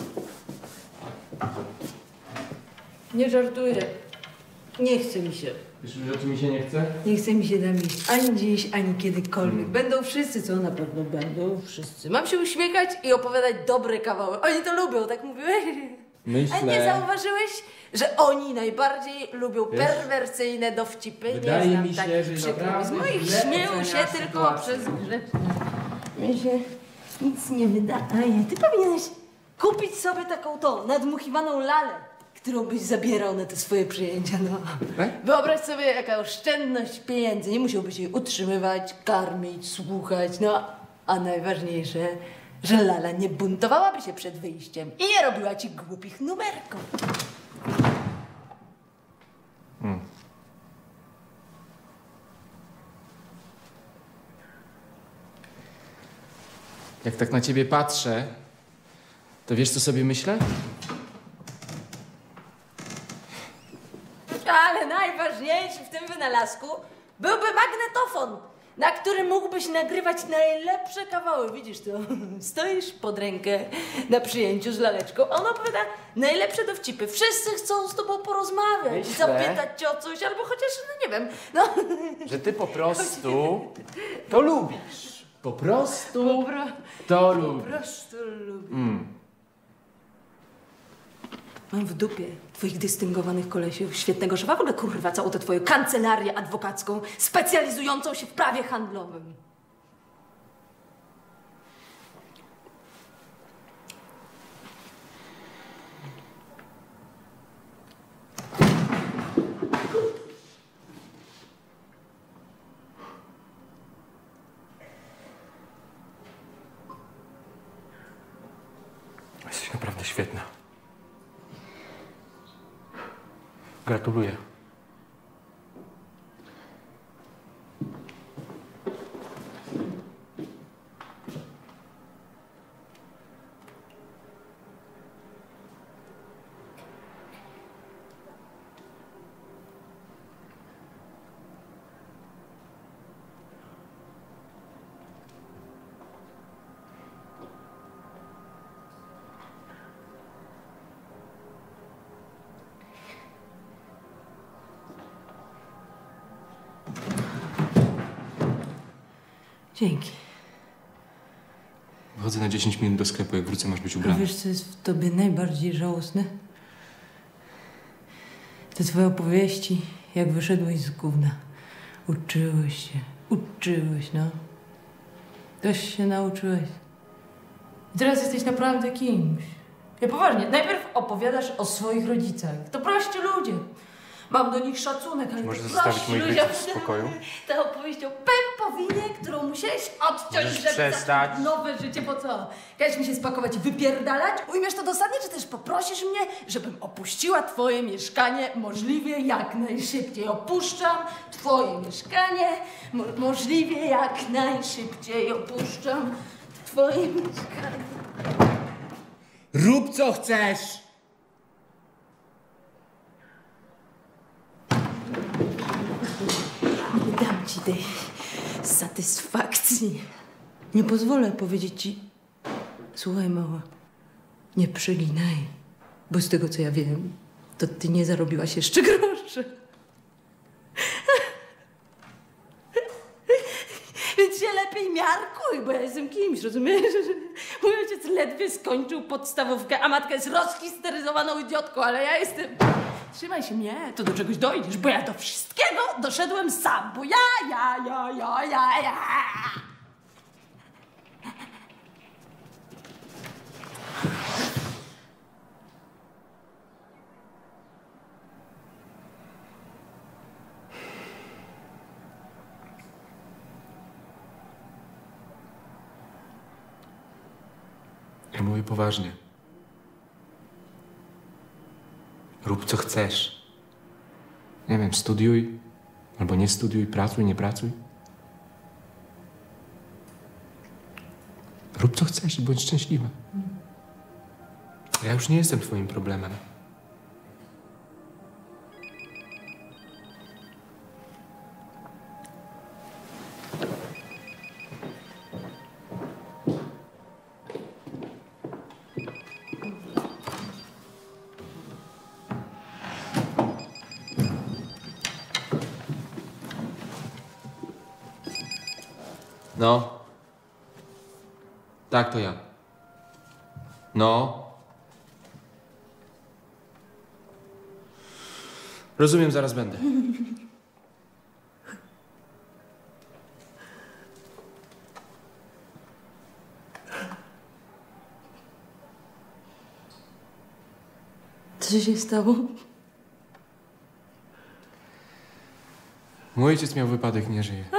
Nie żartuję. Nie chce mi się. Wiesz, że mi się nie chce? Nie chce mi się tam iść ani dziś, ani kiedykolwiek. Będą wszyscy, co na pewno będą wszyscy. Mam się uśmiechać i opowiadać dobre kawały. Oni to lubią, tak mówiłeś? Myślę... A nie zauważyłeś, że oni najbardziej lubią Wiesz, perwersyjne dowcipy? wydaje Nie znam mi się, takich że przykrość. naprawdę Z moich źle śmieją oceniasz się tylko sytuację. przez grzeczne. Mi się nic nie wydaje. Ty powinieneś kupić sobie taką tą nadmuchiwaną lalę, którą byś zabierał na te swoje przyjęcia, no. Wyobraź sobie, jaka oszczędność pieniędzy. Nie musiałbyś jej utrzymywać, karmić, słuchać, no. A najważniejsze, że lala nie buntowałaby się przed wyjściem i nie robiła ci głupich numerków. Jak tak na ciebie patrzę, to wiesz, co sobie myślę? Ale najważniejszy w tym wynalazku byłby magnetofon, na którym mógłbyś nagrywać najlepsze kawały. Widzisz to? Stoisz pod rękę na przyjęciu z laleczką, a on opowiada najlepsze dowcipy. Wszyscy chcą z tobą porozmawiać, Myślę, zapytać cię o coś, albo chociaż, no nie wiem, no. Że ty po prostu to lubisz. Po prostu to lubisz. Po prostu lubię. Mam w dupie twoich dystyngowanych kolesiów, świetnego szefa, w ogóle kurwa całą tę twoją kancelarię adwokacką specjalizującą się w prawie handlowym. Jesteś naprawdę świetna. Gratuluję. Dzięki. Wychodzę na 10 minut do sklepu, jak wrócę, masz być A ubrany. wiesz, co jest w tobie najbardziej żałosne? Te twoje opowieści, jak wyszedłeś z gówna. Uczyłeś, no. Dość się nauczyłeś. I teraz jesteś naprawdę kimś. Ja poważnie, najpierw opowiadasz o swoich rodzicach. To prości ludzie. Mam do nich szacunek, ale Możesz to zostawić prości moich ludzie. rodziców w spokoju? Ta opowieść o pępowinie, którą musiałeś odciąć, Możesz żeby przestać. zacząć nowe życie. Po co? Każesz mi się spakować i wypierdalać? Ujmiesz to dosadnie, czy też poprosisz mnie, żebym opuściła twoje mieszkanie możliwie jak najszybciej? Opuszczam twoje mieszkanie, możliwie jak najszybciej opuszczam twoje mieszkanie. Rób co chcesz! Nie dam ci tej satysfakcji. Nie pozwolę powiedzieć ci... Słuchaj, mała, nie przeginaj, bo z tego, co ja wiem, to ty nie zarobiłaś jeszcze groszy. Więc się lepiej miarkuj, bo ja jestem kimś, rozumiesz? Mój ojciec ledwie skończył podstawówkę, a matka jest rozhisteryzowaną idiotką, ale ja jestem... Trzymaj się mnie, to do czegoś dojdziesz, bo ja do wszystkiego doszedłem sam, bo ja. Ja mówię poważnie. Rób co chcesz. Nie wiem, studiuj, albo nie studiuj, pracuj, nie pracuj. Rób co chcesz i bądź szczęśliwa. Ja już nie jestem twoim problemem. No. Tak, to ja. No. Rozumiem, zaraz będę. Co się stało? Mój ojciec miał wypadek, nie żyje.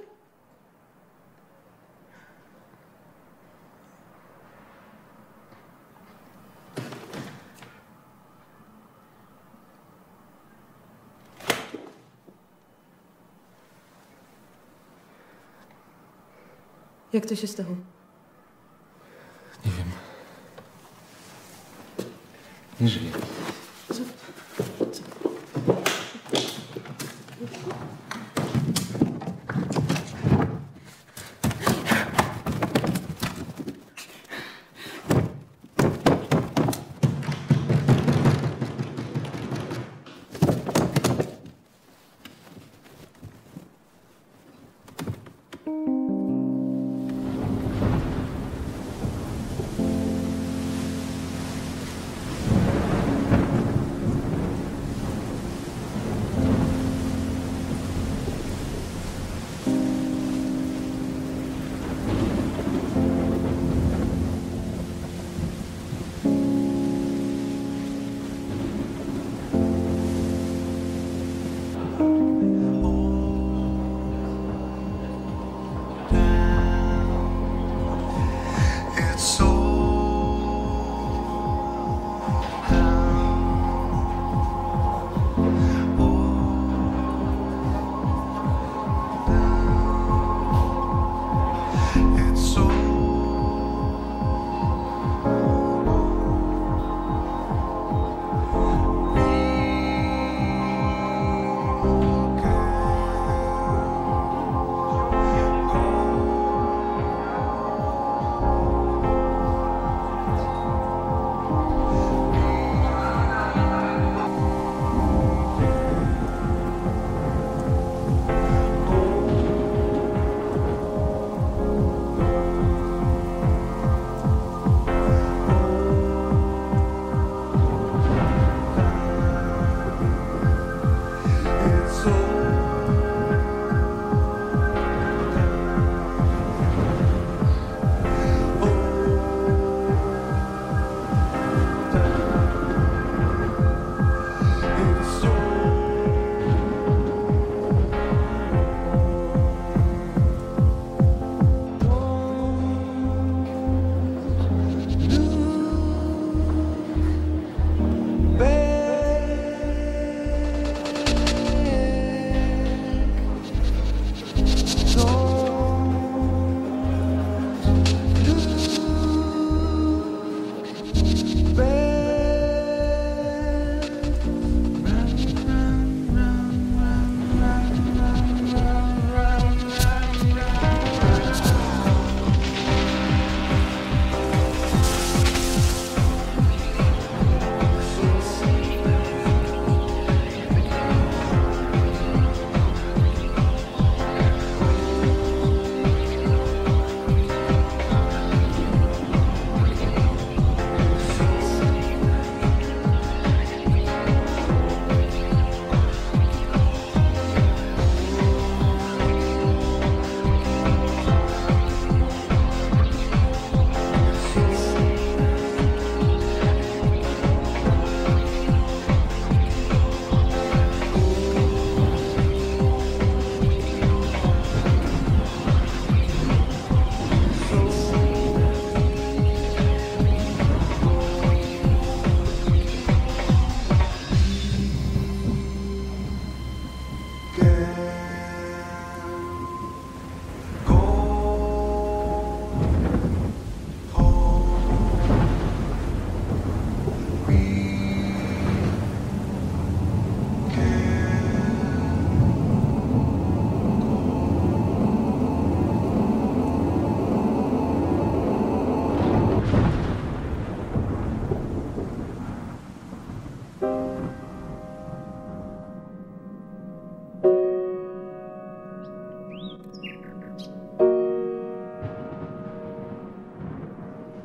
Jak to się stało? Nie wiem. Nie żyje.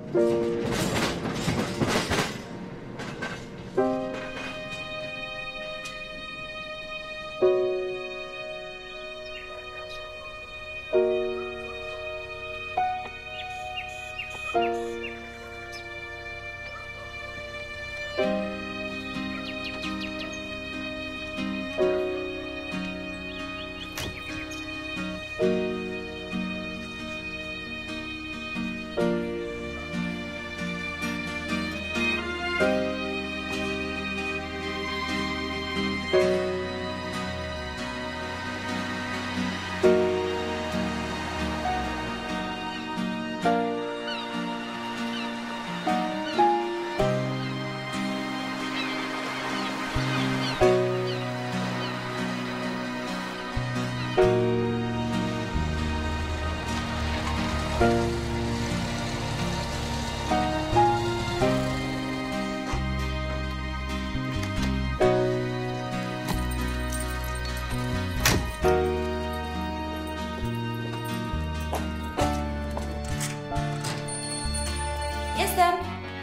Jestem.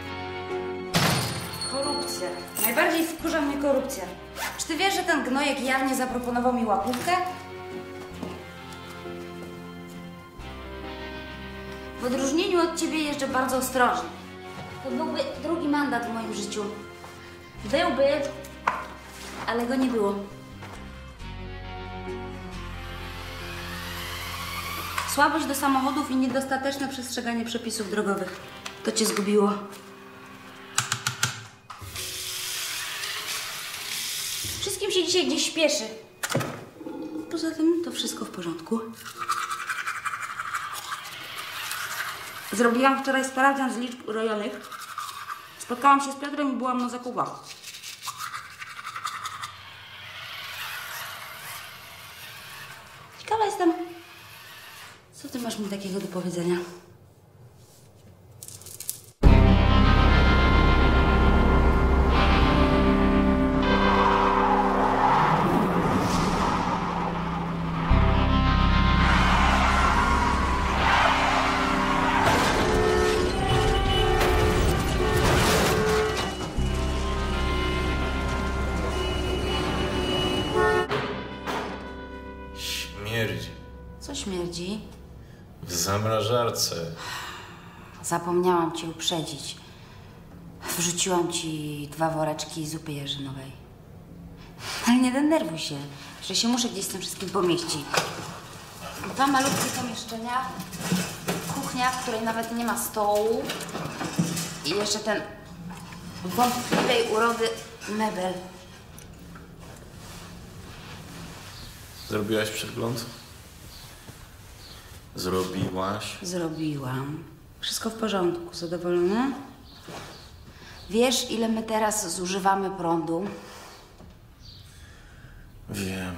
Korupcja. Najbardziej wkurza mnie korupcja. Czy ty wiesz, że ten gnojek jawnie zaproponował mi łapówkę? W odróżnieniu od ciebie jeżdżę bardzo ostrożnie. To byłby drugi mandat w moim życiu. Byłby, ale go nie było. Słabość do samochodów i niedostateczne przestrzeganie przepisów drogowych. To cię zgubiło. Wszystkim się dzisiaj gdzieś śpieszy. Poza tym to wszystko w porządku. Zrobiłam wczoraj sprawdzian z liczb urojonych. Spotkałam się z Piotrem i byłam na zakupach. Ciekawa jestem, co ty masz mi takiego do powiedzenia? Śmierdzi. Co śmierdzi? W zamrażarce. Zapomniałam cię uprzedzić. Wrzuciłam ci 2 woreczki zupy jarzynowej. Ale nie denerwuj się, że się muszę gdzieś z tym wszystkim pomieścić. 2 malutkie pomieszczenia, kuchnia, w której nawet nie ma stołu i jeszcze ten wątpliwej urody mebel. Zrobiłaś przegląd? Zrobiłaś? Zrobiłam. Wszystko w porządku. Zadowolony? Wiesz, ile my teraz zużywamy prądu? Wiem.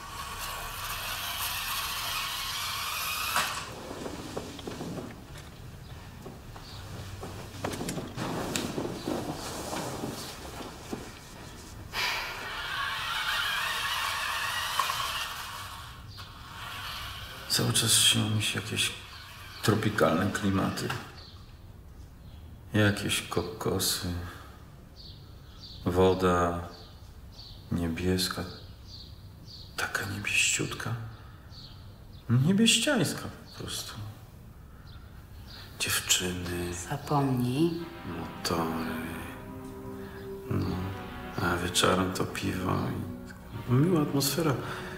Cały czas śnią mi się jakieś tropikalne klimaty. Jakieś kokosy. Woda niebieska. Taka niebieściutka. Niebieściańska po prostu. Dziewczyny. Zapomnij. Motory. No, a wieczorem to piwo i miła atmosfera.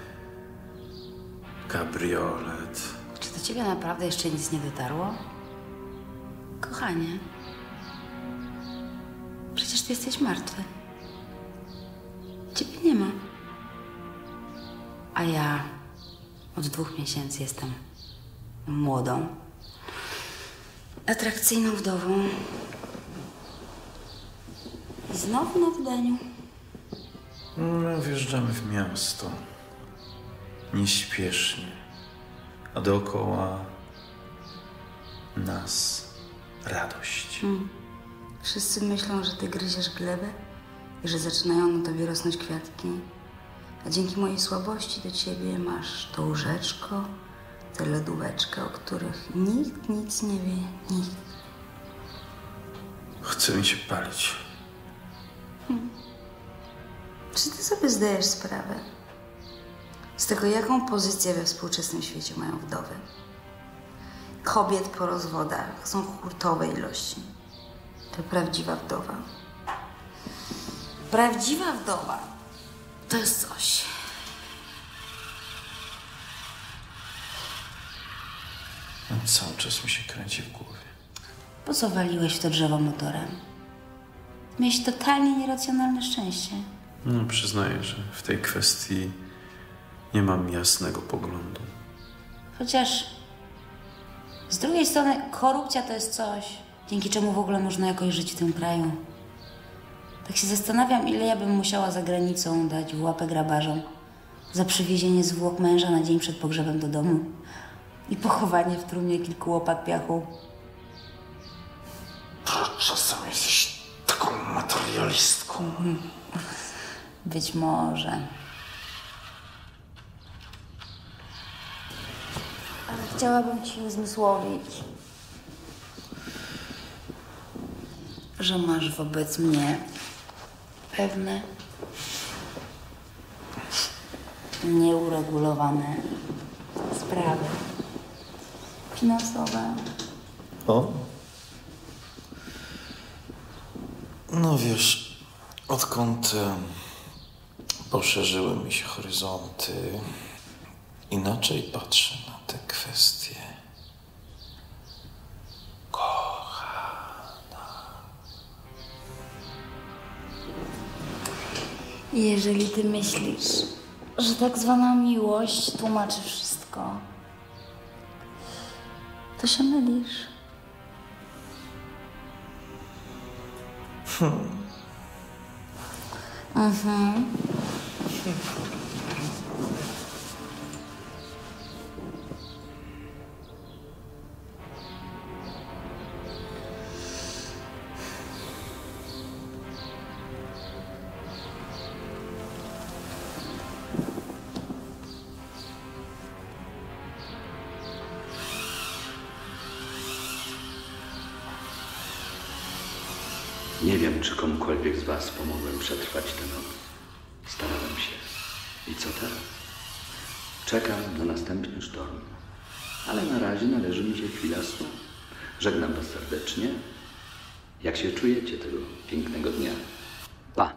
Kabriolet. Czy do ciebie naprawdę jeszcze nic nie dotarło? Kochanie, przecież ty jesteś martwy. Ciebie nie ma. A ja od 2 miesięcy jestem młodą, atrakcyjną wdową. I znowu na wydaniu. No, wjeżdżamy w miasto. Nieśpiesznie. A dookoła nas radość. Wszyscy myślą, że ty gryziesz glebę i że zaczynają na tobie rosnąć kwiatki. A dzięki mojej słabości do ciebie masz to łóżeczko, tę lodóweczkę, o których nikt nic nie wie. Nikt. Chce mi się palić. Czy ty sobie zdajesz sprawę z tego, jaką pozycję we współczesnym świecie mają wdowy? Kobiet po rozwodach są hurtowe ilości. To prawdziwa wdowa. Prawdziwa wdowa to jest coś. Cały czas mi się kręci w głowie. Po co waliłeś w to drzewo motorem? Miałeś totalnie nieracjonalne szczęście. No, przyznaję, że w tej kwestii nie mam jasnego poglądu. Chociaż z drugiej strony korupcja to jest coś, dzięki czemu w ogóle można jakoś żyć w tym kraju. Tak się zastanawiam, ile ja bym musiała za granicą dać w łapę grabarzom za przywiezienie zwłok męża na dzień przed pogrzebem do domu i pochowanie w trumnie kilku łopat piachu. Czasem jesteś taką materialistką. Być może. Ale chciałabym ci uzmysłowić, że masz wobec mnie pewne nieuregulowane sprawy finansowe. O? No wiesz, odkąd poszerzyły mi się horyzonty, inaczej patrzę na te kwestie. Jeżeli ty myślisz, że tak zwana miłość tłumaczy wszystko, to się mylisz. Mhm. Nie wiem, czy komukolwiek z was pomogłem przetrwać tę noc. Starałem się. I co teraz? Czekam na następny sztorm. Ale na razie należy mi się chwila snu. Żegnam was serdecznie. Jak się czujecie tego pięknego dnia? Pa!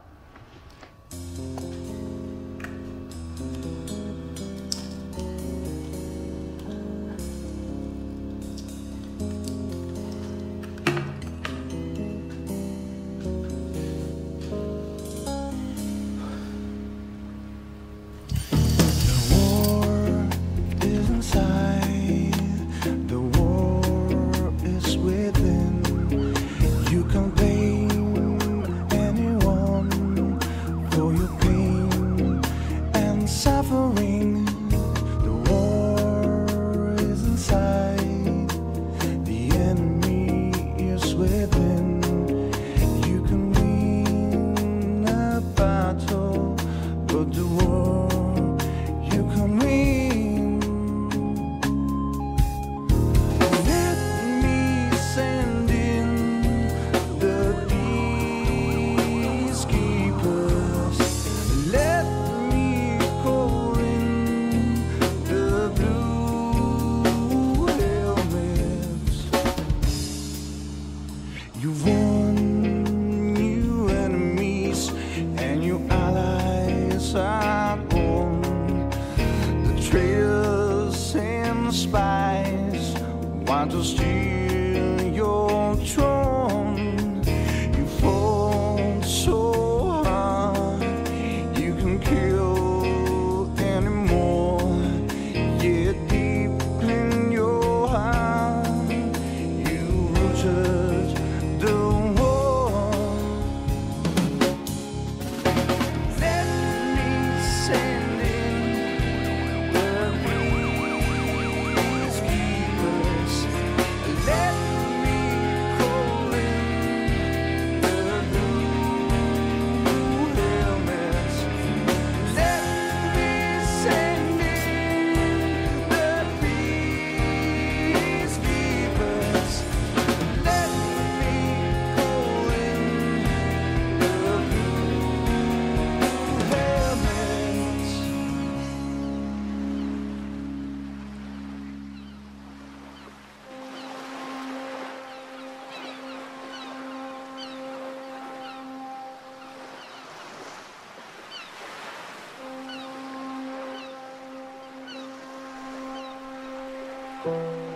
Thank